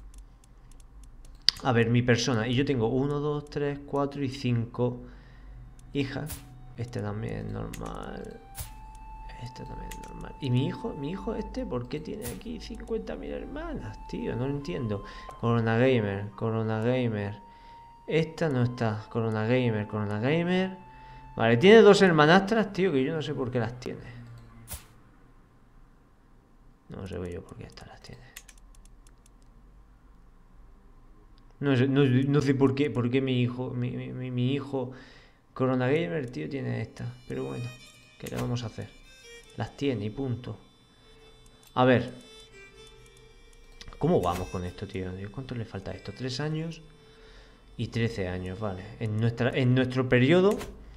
A ver, mi persona. Y yo tengo uno, dos, tres, cuatro y cinco... hijas. Este también es normal. Este también es normal. ¿Y mi hijo? ¿Mi hijo este? ¿Por qué tiene aquí cincuenta mil hermanas, tío? No lo entiendo. Corona Gamer, Corona Gamer. Esta no está. Corona Gamer, Corona Gamer. Vale, tiene dos hermanastras, tío, que yo no sé por qué las tiene. No sé yo por qué estas las tiene. No sé, no, no sé por qué, por qué mi hijo, mi, mi, mi hijo... Corona Gamer, tío, tiene esta. Pero bueno, ¿qué le vamos a hacer? Las tiene y punto. A ver. ¿Cómo vamos con esto, tío? ¿Cuánto le falta a esto? Tres años y trece años, vale. En, nuestra, en nuestro periodo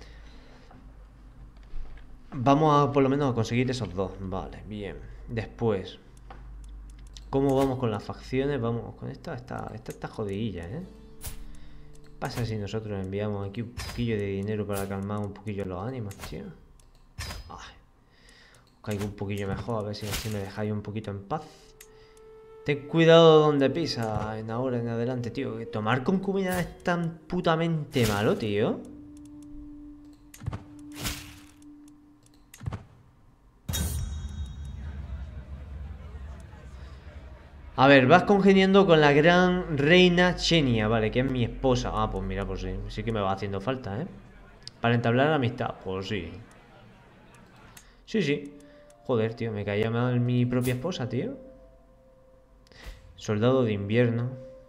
vamos a por lo menos a conseguir esos dos. Vale, bien. Después, ¿cómo vamos con las facciones? Vamos con esta. Esta, esta está jodidilla, ¿eh? Pasa si nosotros enviamos aquí un poquillo de dinero para calmar un poquillo los ánimos, tío. Ay, os caigo un poquillo mejor, a ver si así me dejáis un poquito en paz. Ten cuidado donde pisa en ahora en adelante, tío. Que tomar concubina es tan putamente malo, tío. A ver, vas congeniando con la gran reina Xenia, vale, que es mi esposa. Ah, pues mira, pues sí, sí que me va haciendo falta, ¿eh? Para entablar la amistad, pues sí. Sí, sí. Joder, tío, me caía mal mi propia esposa, tío. Soldado de invierno.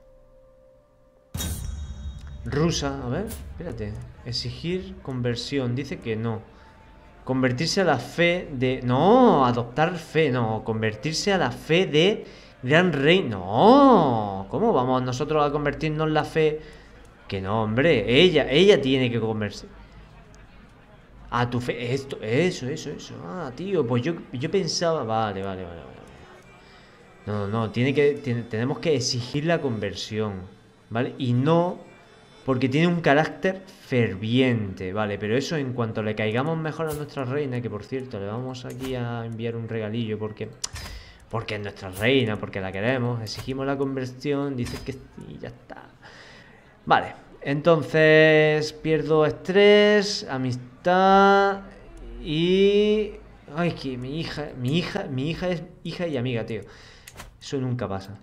Rusa, a ver, espérate. Exigir conversión, dice que no. Convertirse a la fe de... No, adoptar fe, no. Convertirse a la fe de... Gran Rey, no. ¿Cómo vamos nosotros a convertirnos en la fe? Que no, hombre. Ella, ella tiene que convertirse. A tu fe. Esto, eso, eso, eso. Ah, tío, pues yo, yo pensaba. Vale, vale, vale, vale. No, no, tiene que, tiene, tenemos que exigir la conversión, ¿vale? Y no porque tiene un carácter ferviente, ¿vale? Pero eso en cuanto le caigamos mejor a nuestra reina, que por cierto, le vamos aquí a enviar un regalillo porque... Porque es nuestra reina, porque la queremos. Exigimos la conversión. Dice que sí, ya está. Vale. Entonces pierdo estrés, amistad y... Ay, que mi hija... Mi hija, mi hija es hija y amiga, tío. Eso nunca pasa.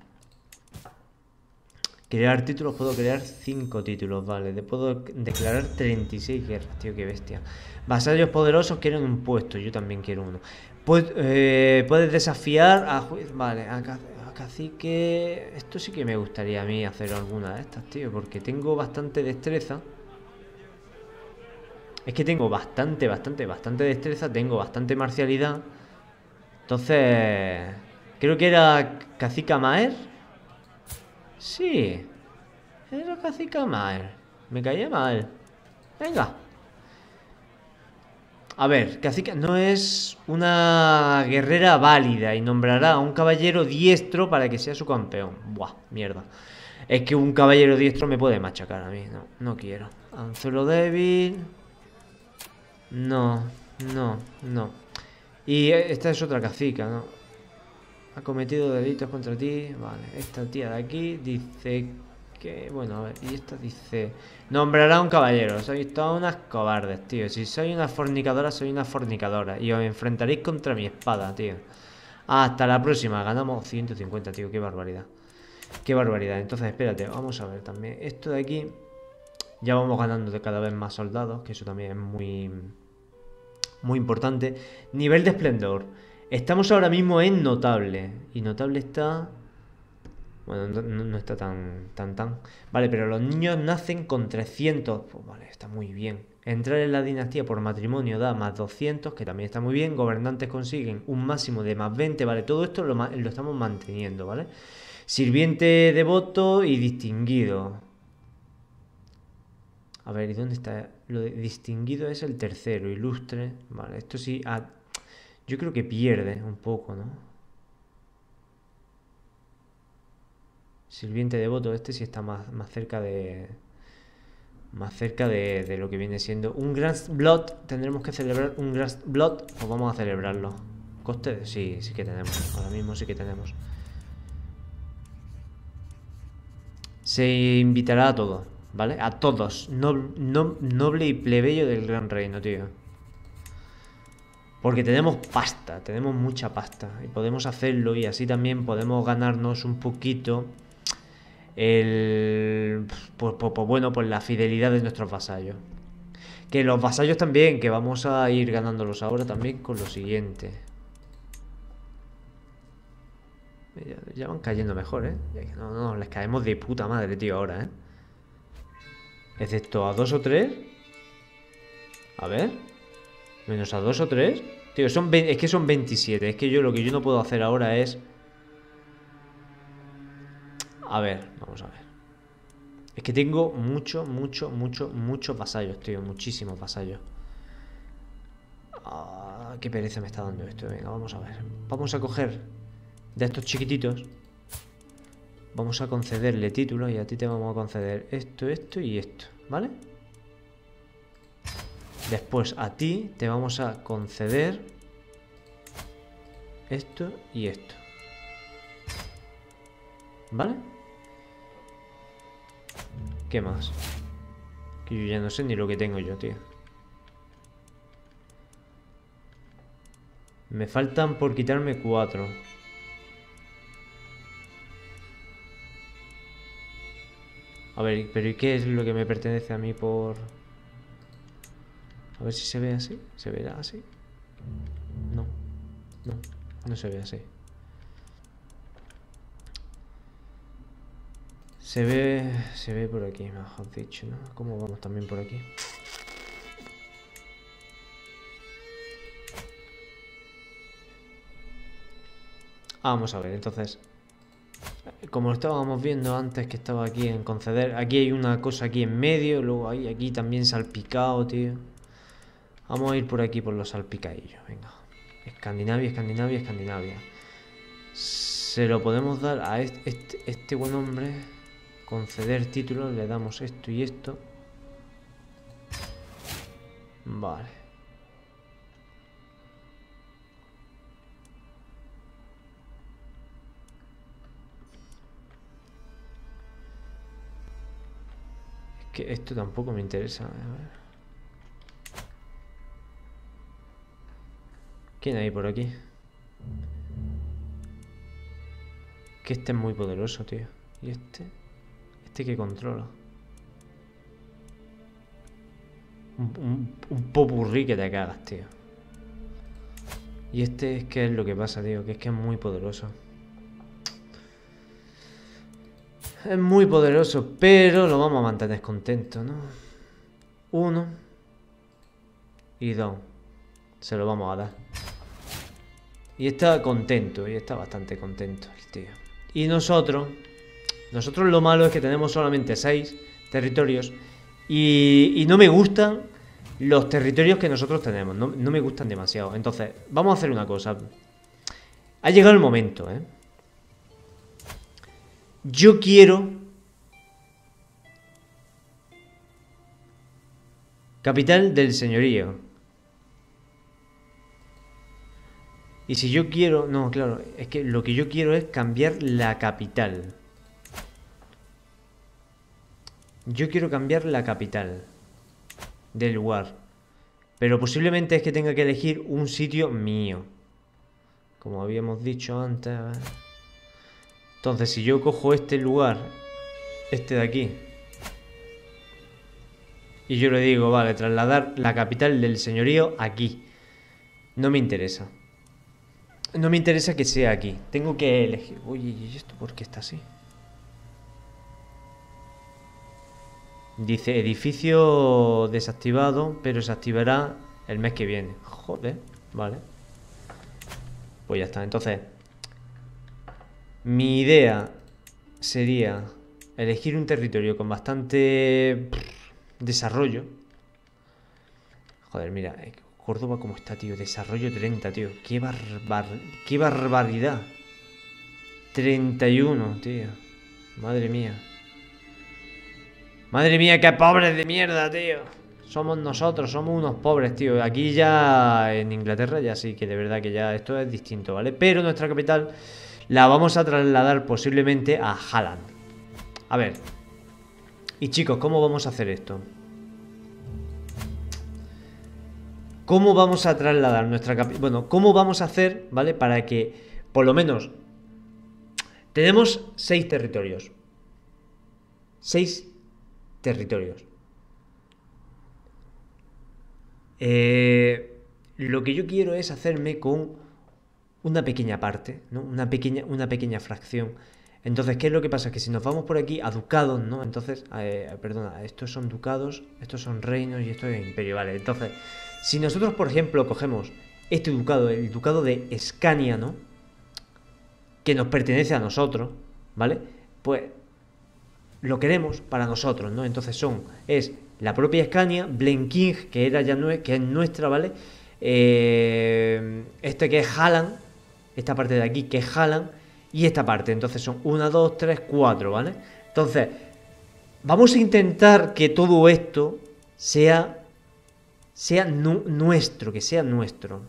Crear títulos. Puedo crear cinco títulos, vale. Puedo declarar treinta y seis guerras, tío, qué bestia. Vasallos poderosos quieren un puesto. Yo también quiero uno. Pues, eh, puedes desafiar a juez. Vale, a, ca a cacique. Esto sí que me gustaría a mí hacer alguna de estas, tío. Porque tengo bastante destreza. Es que tengo bastante, bastante, bastante destreza. Tengo bastante marcialidad. Entonces... Creo que era Cacica Maer. Sí. Era Cacica Maer. Me caía mal. Venga. A ver, Cacica no es una guerrera válida y nombrará a un caballero diestro para que sea su campeón. Buah, mierda. Es que un caballero diestro me puede machacar a mí. No, no quiero. Anzuelo débil. No, no, no. Y esta es otra cacica, ¿no? Ha cometido delitos contra ti. Vale, esta tía de aquí dice que... Bueno, a ver, y esta dice... Nombrará un caballero. Sois todas unas cobardes, tío. Si soy una fornicadora, soy una fornicadora. Y os enfrentaréis contra mi espada, tío. Hasta la próxima. Ganamos ciento cincuenta, tío. Qué barbaridad. Qué barbaridad. Entonces, espérate. Vamos a ver también. Esto de aquí... Ya vamos ganando de cada vez más soldados. Que eso también es muy... Muy importante. Nivel de esplendor. Estamos ahora mismo en notable. Y notable está... Bueno, no, no está tan, tan, tan... Vale, pero los niños nacen con trescientos. Pues vale, está muy bien. Entrar en la dinastía por matrimonio da más doscientos, que también está muy bien. Gobernantes consiguen un máximo de más veinte. Vale, todo esto lo, lo estamos manteniendo, ¿vale? Sirviente devoto y distinguido. A ver, ¿y dónde está? Lo de distinguido es el tercero, ilustre. Vale, esto sí... Ah, yo creo que pierde un poco, ¿no? Sirviente devoto, este sí está más, más cerca de... Más cerca de, de lo que viene siendo un Grand Blood. Tendremos que celebrar un Grand Blood. Pues vamos a celebrarlo. ¿Coste? Sí, sí que tenemos. Ahora mismo sí que tenemos. Se invitará a todos, ¿vale? A todos. No, no, noble y plebeyo del gran reino, tío. Porque tenemos pasta, tenemos mucha pasta. Y podemos hacerlo y así también podemos ganarnos un poquito... El... Pues, pues, pues bueno, pues la fidelidad de nuestros vasallos. Que los vasallos también, que vamos a ir ganándolos ahora también con lo siguiente. Ya, ya van cayendo mejor, ¿eh? No, no, les caemos de puta madre, tío, ahora, ¿eh? Excepto a dos o tres. A ver. Menos a dos o tres. Tío, son es que son veintisiete. Es que yo lo que yo no puedo hacer ahora es... A ver, vamos a ver. Es que tengo mucho, mucho, mucho, muchos vasallos, tío. Muchísimos vasallos. Ah, qué pereza me está dando esto. Venga, vamos a ver. Vamos a coger de estos chiquititos. Vamos a concederle títulos y a ti te vamos a conceder esto, esto y esto, ¿vale? Después a ti te vamos a conceder esto y esto, ¿vale? ¿Qué más? Que yo ya no sé ni lo que tengo yo, tío. Me faltan por quitarme cuatro. A ver, pero ¿y qué es lo que me pertenece a mí por...? A ver si se ve así. ¿Se verá así? No. No, no se ve así. Se ve... Se ve por aquí, mejor dicho, ¿no? ¿Cómo vamos también por aquí? Ah, vamos a ver, entonces... Como lo estábamos viendo antes, que estaba aquí en conceder... Aquí hay una cosa aquí en medio, luego hay aquí también salpicado, tío. Vamos a ir por aquí por los salpicadillos, venga. Escandinavia, Escandinavia, Escandinavia. Se lo podemos dar a este, este, este buen hombre. Conceder títulos, le damos esto y esto. Vale. Es que esto tampoco me interesa. A ver. ¿Quién hay por aquí? Que este es muy poderoso, tío. ¿Y este? Este que controla. Un, un, un popurrí que te cagas, tío. Y este es que es lo que pasa, tío. Que es que es muy poderoso. Es muy poderoso, pero lo vamos a mantener contento, ¿no? Uno. Y dos. Se lo vamos a dar. Y está contento, y está bastante contento el tío. Y nosotros... Nosotros lo malo es que tenemos solamente seis territorios. Y, y no me gustan los territorios que nosotros tenemos. No, no me gustan demasiado. Entonces, vamos a hacer una cosa. Ha llegado el momento, ¿eh? Yo quiero... Capital del señorío. Y si yo quiero... No, claro, es que lo que yo quiero es cambiar la capital. Yo quiero cambiar la capital del lugar. Pero posiblemente es que tenga que elegir un sitio mío. Como habíamos dicho antes. Entonces, si yo cojo este lugar, este de aquí, y yo le digo, vale, trasladar la capital del señorío aquí, no me interesa. No me interesa que sea aquí. Tengo que elegir. Oye, ¿y esto por qué está así? Dice edificio desactivado, pero se activará el mes que viene. Joder, vale. Pues ya está. Entonces, mi idea sería elegir un territorio con bastante desarrollo. Joder, mira, Córdoba como está, tío. Desarrollo treinta, tío. Qué barbar... Qué barbaridad. treinta y uno, tío. Madre mía. Madre mía, qué pobres de mierda, tío. Somos nosotros, somos unos pobres, tío. Aquí ya en Inglaterra ya sí que de verdad que ya esto es distinto, ¿vale? Pero nuestra capital la vamos a trasladar posiblemente a Halland. A ver. Y chicos, ¿cómo vamos a hacer esto? ¿Cómo vamos a trasladar nuestra capital? Bueno, ¿cómo vamos a hacer, ¿vale? Para que, por lo menos, tenemos seis territorios. Seis territorios. Eh, lo que yo quiero es hacerme con una pequeña parte, ¿no? Una pequeña, una pequeña fracción. Entonces, ¿qué es lo que pasa? Que si nos vamos por aquí a ducados, ¿no? Entonces, eh, perdona, estos son ducados, estos son reinos y esto es imperio, ¿vale? Entonces, si nosotros, por ejemplo, cogemos este ducado, el ducado de Escania, ¿no? Que nos pertenece a nosotros, ¿vale? Pues lo queremos para nosotros, ¿no? Entonces son, es la propia Escania, Blenking, que era ya nue que es nuestra, ¿vale? Eh, este que es Halland, esta parte de aquí que es Halland, y esta parte, entonces son uno, dos, tres, cuatro, ¿vale? Entonces, vamos a intentar que todo esto sea, sea nu nuestro, que sea nuestro.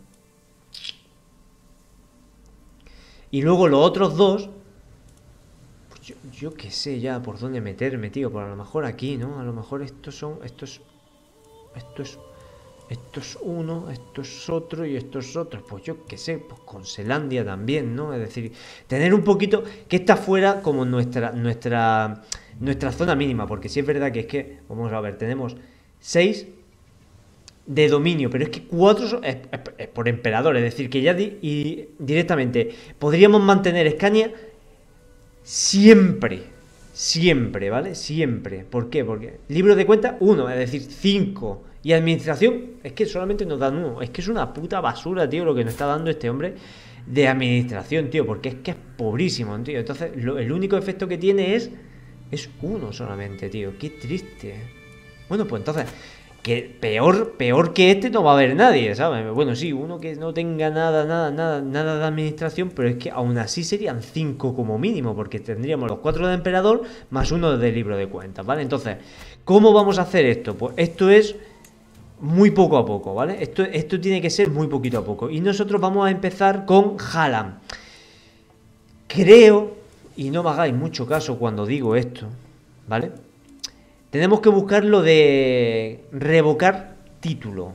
Y luego los otros dos, pues yo, yo qué sé ya por dónde meterme, tío, por a lo mejor aquí, ¿no? A lo mejor estos son, estos, estos... Esto es uno, esto es otro y esto es otro. Pues yo qué sé, pues con Selandia también, ¿no? Es decir, tener un poquito que está fuera como nuestra, nuestra, nuestra zona mínima. Porque sí es verdad que es que, vamos a ver, tenemos seis de dominio, pero es que cuatro son, es, es, es por emperador. Es decir, que ya di, y directamente podríamos mantener Escania siempre. Siempre, ¿vale? Siempre. ¿Por qué? Porque libro de cuentas, uno, es decir, cinco. Y administración, es que solamente nos dan uno. Es que es una puta basura, tío, lo que nos está dando este hombre de administración, tío. Porque es que es pobrísimo, tío. Entonces, lo, el único efecto que tiene es... Es uno solamente, tío. Qué triste. Bueno, pues entonces... Que peor, peor que este no va a haber nadie, ¿sabes? Bueno, sí, uno que no tenga nada, nada, nada, nada de administración, pero es que aún así serían cinco como mínimo, porque tendríamos los cuatro de emperador más uno de libro de cuentas, ¿vale? Entonces, ¿cómo vamos a hacer esto? Pues esto es muy poco a poco, ¿vale? Esto, esto tiene que ser muy poquito a poco. Y nosotros vamos a empezar con Halland. Creo, y no me hagáis mucho caso cuando digo esto, ¿vale? Tenemos que buscar lo de revocar título.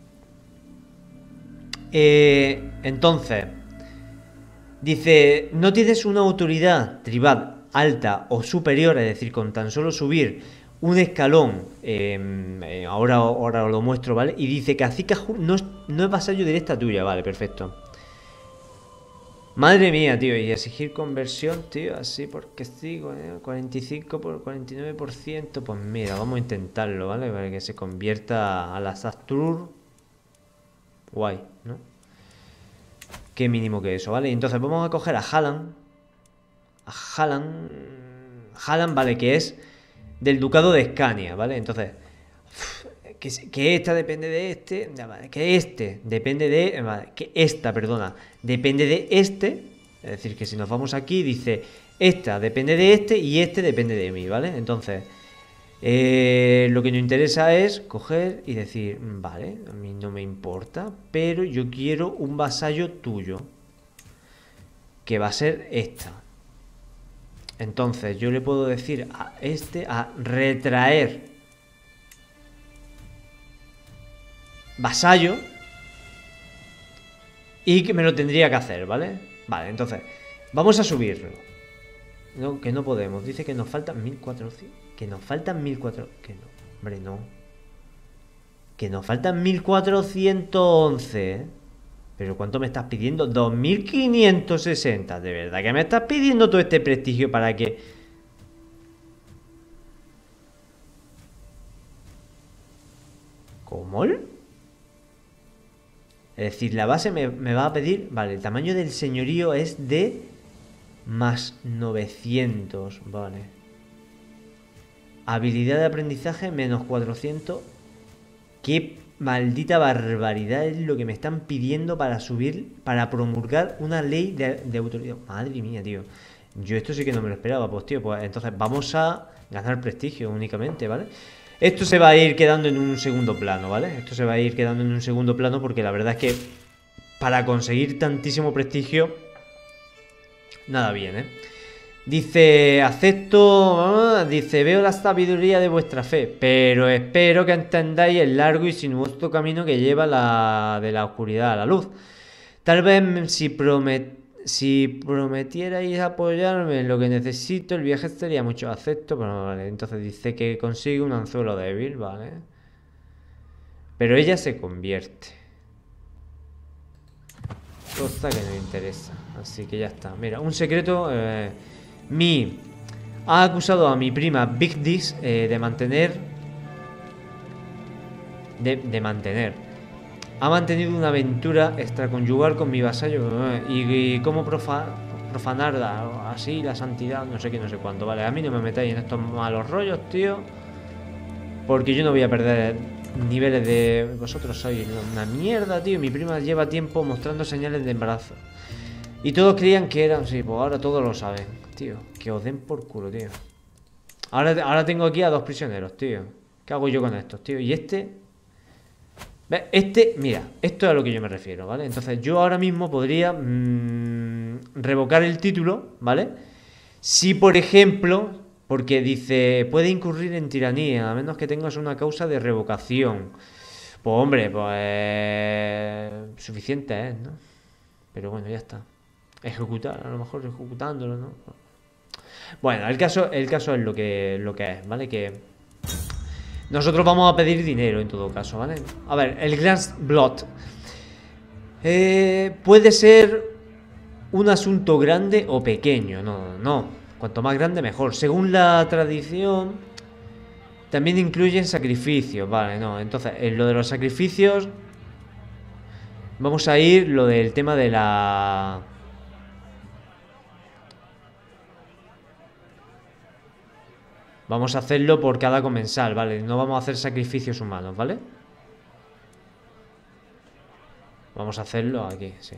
Eh, entonces, dice, no tienes una autoridad tribal alta o superior, es decir, con tan solo subir un escalón, eh, ahora, ahora os lo muestro, ¿vale? Y dice que Cacique no es, no es vasallo directa tuya, vale, perfecto. Madre mía, tío, y exigir conversión, tío, así porque sigo, ¿eh? cuarenta y cinco por cuarenta y nueve por ciento, pues mira, vamos a intentarlo, ¿vale? Para que se convierta a la Sastrur. Guay, ¿no? Qué mínimo que eso, ¿vale? Entonces vamos a coger a Halland. A Halland... Halland, ¿vale? Que es del ducado de Escania, ¿vale? Entonces, que, que esta depende de este, que este depende de, que esta, perdona, depende de este, es decir, que si nos vamos aquí dice, esta depende de este y este depende de mí, ¿vale? Entonces, eh, lo que nos interesa es coger y decir, vale, a mí no me importa, pero yo quiero un vasallo tuyo, que va a ser esta. Entonces, yo le puedo decir a este a retraer vasallo y que me lo tendría que hacer, ¿vale? Vale, entonces vamos a subirlo. No, que no podemos. Dice que nos faltan mil cuatrocientos. Que nos faltan mil cuatrocientos. Que no, hombre, no. Que nos faltan mil cuatrocientos once, ¿eh? Pero ¿cuánto me estás pidiendo? dos mil quinientos sesenta. ¿De verdad que me estás pidiendo todo este prestigio para que... ¿Cómo? Es decir, la base me, me va a pedir... Vale, el tamaño del señorío es de más novecientos. Vale. Habilidad de aprendizaje menos cuatrocientos. Qué maldita barbaridad es lo que me están pidiendo para subir... Para promulgar una ley de, de autoridad. Madre mía, tío. Yo esto sí que no me lo esperaba. Pues, tío, pues entonces vamos a ganar prestigio únicamente, ¿vale? Esto se va a ir quedando en un segundo plano, ¿vale? Esto se va a ir quedando en un segundo plano porque la verdad es que para conseguir tantísimo prestigio, nada bien, ¿eh? Dice, acepto, dice, veo la sabiduría de vuestra fe, pero espero que entendáis el largo y sinuoso camino que lleva la, de la oscuridad a la luz. Tal vez si promet, si prometierais apoyarme en lo que necesito, el viaje sería mucho. Acepto, pero vale, entonces dice que consigue un anzuelo débil, vale. Pero ella se convierte. Cosa que no interesa, así que ya está. Mira, un secreto... Eh, Mi ha acusado a mi prima Big Dis eh, de mantener de, de mantener ha mantenido una aventura extraconyugal con mi vasallo eh, y, y cómo profa, profanar la, así la santidad, no sé qué, no sé cuánto. Vale, a mí no me metáis en estos malos rollos, tío, porque yo no voy a perder niveles de... Vosotros sois una mierda, tío. Mi prima lleva tiempo mostrando señales de embarazo y todos creían que eran... Sí, pues ahora todos lo saben. Tío, que os den por culo, tío. Ahora, ahora tengo aquí a dos prisioneros, tío. ¿Qué hago yo con estos, tío? Y este... ¿Ves? Este, mira, esto es a lo que yo me refiero, ¿vale? Entonces yo ahora mismo podría mmm, revocar el título, ¿vale? Si, por ejemplo, porque dice, puede incurrir en tiranía, a menos que tengas una causa de revocación. Pues hombre, pues... suficiente es, ¿no? Pero bueno, ya está. Ejecutar, a lo mejor ejecutándolo, ¿no? Bueno, el caso, el caso es lo que, lo que es, ¿vale? Que nosotros vamos a pedir dinero en todo caso, ¿vale? A ver, el Glass Blood eh, puede ser un asunto grande o pequeño. No, no, cuanto más grande mejor. Según la tradición, también incluyen sacrificios, ¿vale? No, entonces, en lo de los sacrificios vamos a ir lo del tema de la... Vamos a hacerlo por cada comensal, ¿vale? No vamos a hacer sacrificios humanos, ¿vale? Vamos a hacerlo aquí, sí.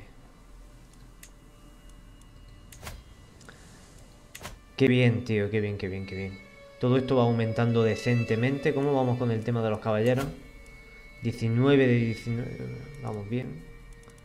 Qué bien, tío, qué bien, qué bien, qué bien. Todo esto va aumentando decentemente. ¿Cómo vamos con el tema de los caballeros? diecinueve de diecinueve. Vamos bien.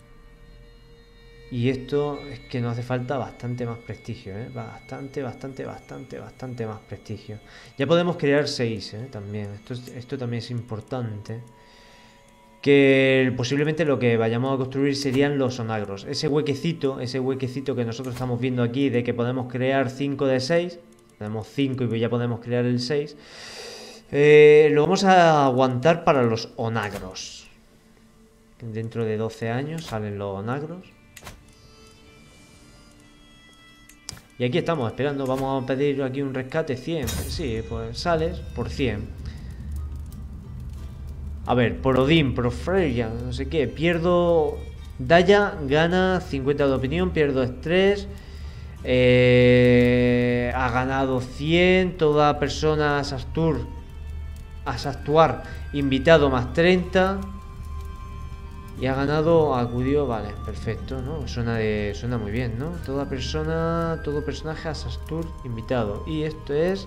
Y esto es que nos hace falta bastante más prestigio, ¿eh? Bastante, bastante, bastante, bastante más prestigio. Ya podemos crear seis, ¿eh? También. Esto, esto también es importante. Que posiblemente lo que vayamos a construir serían los onagros. Ese huequecito, ese huequecito que nosotros estamos viendo aquí de que podemos crear cinco de seis. Tenemos cinco y ya podemos crear el seis. Eh, lo vamos a aguantar para los onagros. Dentro de doce años salen los onagros. Y aquí estamos esperando, vamos a pedir aquí un rescate cien. Sí, pues sales por cien. A ver, por Odín, por Freya, no sé qué. Pierdo... Daya gana cincuenta de opinión, pierdo estrés. Eh, ha ganado cien. Toda persona Sastur Asactuar invitado más treinta. Y ha ganado, acudió, vale, perfecto, ¿no? Suena de, suena muy bien, ¿no? Toda persona, todo personaje Asactur invitado. Y esto es...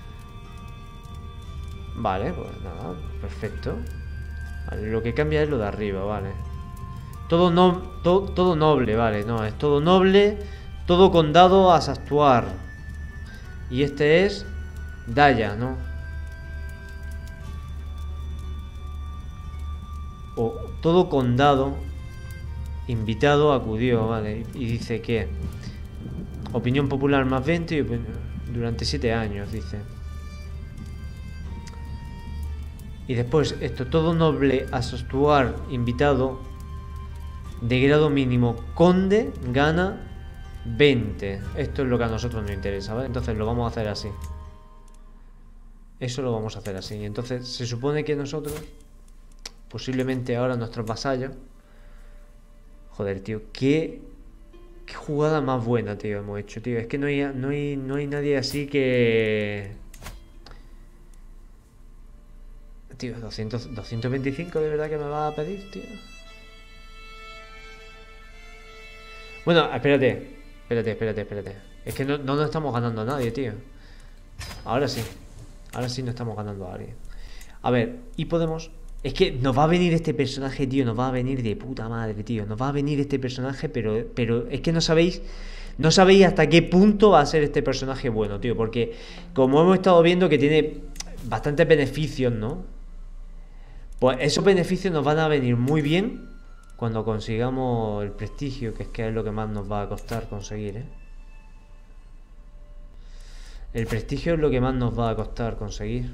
Vale, pues nada, perfecto. Vale, lo que cambia es lo de arriba, vale. Todo, no, to, todo noble, vale, no, es todo noble, todo condado Asactuar. Y este es Daya, ¿no? O todo condado invitado acudió, vale. Y dice que opinión popular más veinte y durante siete años, dice. Y después esto, todo noble Asactuar invitado de grado mínimo conde gana veinte. Esto es lo que a nosotros nos interesa, ¿vale? Entonces lo vamos a hacer así. Eso lo vamos a hacer así. Y entonces se supone que nosotros, posiblemente ahora nuestros vasallos... Joder, tío, qué... Qué jugada más buena, tío, hemos hecho, tío. Es que no hay, no hay, no hay nadie así que... Tío, doscientos, doscientos veinticinco de verdad que me va a pedir, tío. Bueno, espérate. Espérate, espérate, espérate. Es que no, no nos estamos ganando a nadie, tío. Ahora sí. Ahora sí nos estamos ganando a alguien. A ver, y podemos... Es que nos va a venir este personaje, tío. Nos va a venir de puta madre, tío. Nos va a venir este personaje, pero, pero es que no sabéis... No sabéis hasta qué punto va a ser este personaje bueno, tío. Porque como hemos estado viendo que tiene bastantes beneficios, ¿no? Pues esos beneficios nos van a venir muy bien cuando consigamos el prestigio, que es que es lo que más nos va a costar conseguir, ¿eh? El prestigio es lo que más nos va a costar conseguir.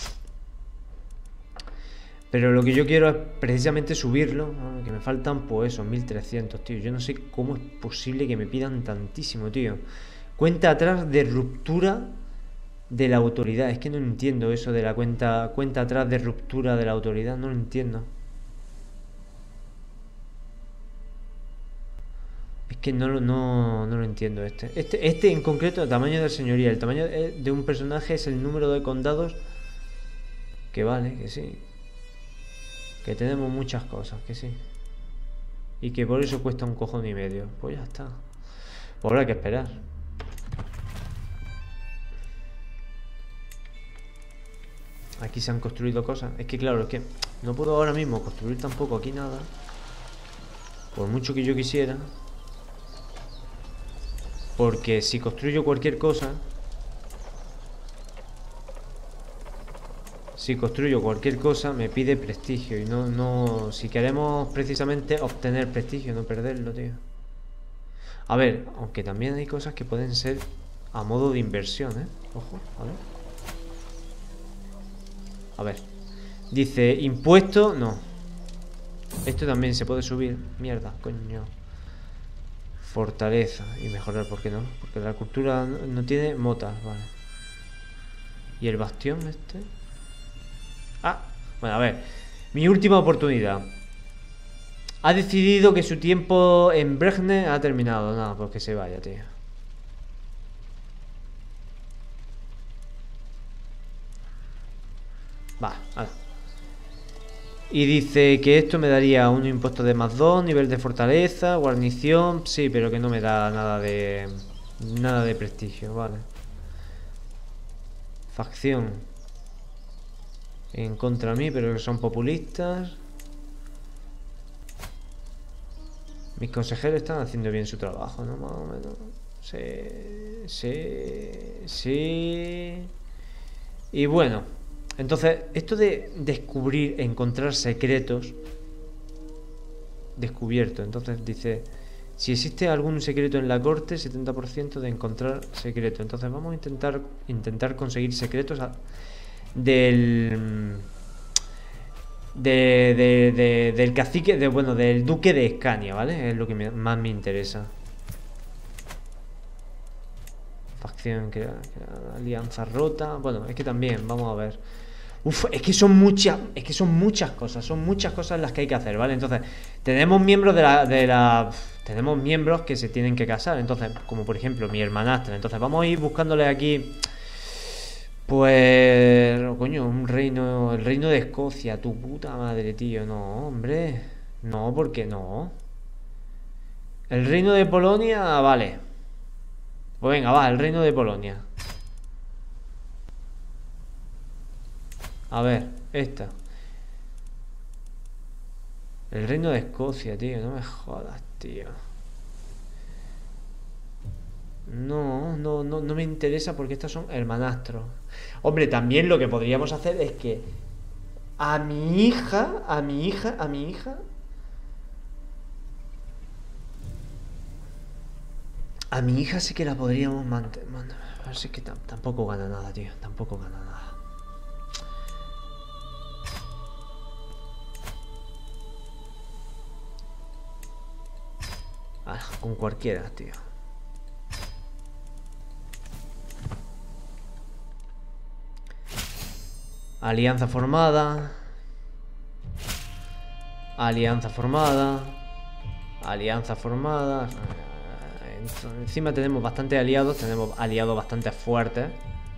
Pero lo que yo quiero es precisamente subirlo, ¿no? Que me faltan pues esos mil trescientos, tío. Yo no sé cómo es posible que me pidan tantísimo, tío. Cuenta atrás de ruptura de la autoridad. Es que no entiendo eso de la cuenta cuenta atrás de ruptura de la autoridad. No lo entiendo. Es que no, no, no lo entiendo este. Este este en concreto, el tamaño de señoría. El tamaño de un personaje es el número de condados. Que vale, que sí. Que tenemos muchas cosas, que sí. Y que por eso cuesta un cojón y medio. Pues ya está. Pues habrá que esperar. Aquí se han construido cosas. Es que claro, es que no puedo ahora mismo construir tampoco aquí nada. Por mucho que yo quisiera. Porque si construyo cualquier cosa... Si construyo cualquier cosa me pide prestigio. Y no, no... Si queremos precisamente obtener prestigio, no perderlo, tío. A ver, aunque también hay cosas que pueden ser a modo de inversión, ¿eh? Ojo, a ver. A ver. Dice, impuesto, no. Esto también se puede subir. Mierda, coño. Fortaleza y mejorar, ¿por qué no? Porque la cultura no tiene motas, vale. ¿Y el bastión este? Ah, bueno, a ver. Mi última oportunidad. Ha decidido que su tiempo en Bregne ha terminado. No, pues que se vaya, tío. Va, vale. Y dice que esto me daría un impuesto de más dos, nivel de fortaleza, guarnición. Sí, pero que no me da nada de... Nada de prestigio, vale. Facción en contra mí, pero que son populistas. Mis consejeros están haciendo bien su trabajo, ¿no? Más o menos. Sí, sí, sí. Y bueno, entonces, esto de descubrir, encontrar secretos. Descubierto, entonces dice... Si existe algún secreto en la corte, setenta por ciento de encontrar secreto. Entonces vamos a intentar intentar conseguir secretos a, del... De, de, de, del cacique, de, bueno, del duque de Escania, ¿vale? Es lo que me, más me interesa. Facción, que, que, alianza rota. Bueno, es que también, vamos a ver. Uf, es que son muchas, es que son muchas cosas, son muchas cosas las que hay que hacer, ¿vale? Entonces, tenemos miembros de la, de la, tenemos miembros que se tienen que casar, entonces, como por ejemplo mi hermanastra. Entonces vamos a ir buscándole aquí Pues... Coño, un reino... El reino de Escocia, tu puta madre, tío. No, hombre. No, ¿por qué no? El reino de Polonia, vale. Pues venga, va, el reino de Polonia. A ver, esta. El reino de Escocia, tío. No me jodas, tío. No, no, no, no me interesa porque estos son hermanastros. Hombre, también lo que podríamos hacer es que a mi hija, a mi hija, a mi hija, a mi hija sí que la podríamos mantener. Así que tampoco gana nada, tío. Tampoco gana nada. Ah, con cualquiera, tío. Alianza formada. Alianza formada. Alianza formada. Encima tenemos bastantes aliados. Tenemos aliados bastante fuertes.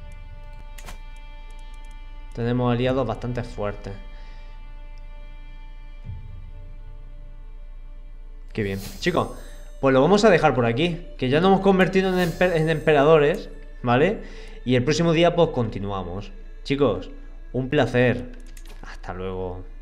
Tenemos aliados bastante fuertes. Qué bien. Chicos, pues lo vamos a dejar por aquí. Que ya nos hemos convertido en, emper en emperadores, ¿vale? Y el próximo día pues continuamos. Chicos, un placer. Hasta luego.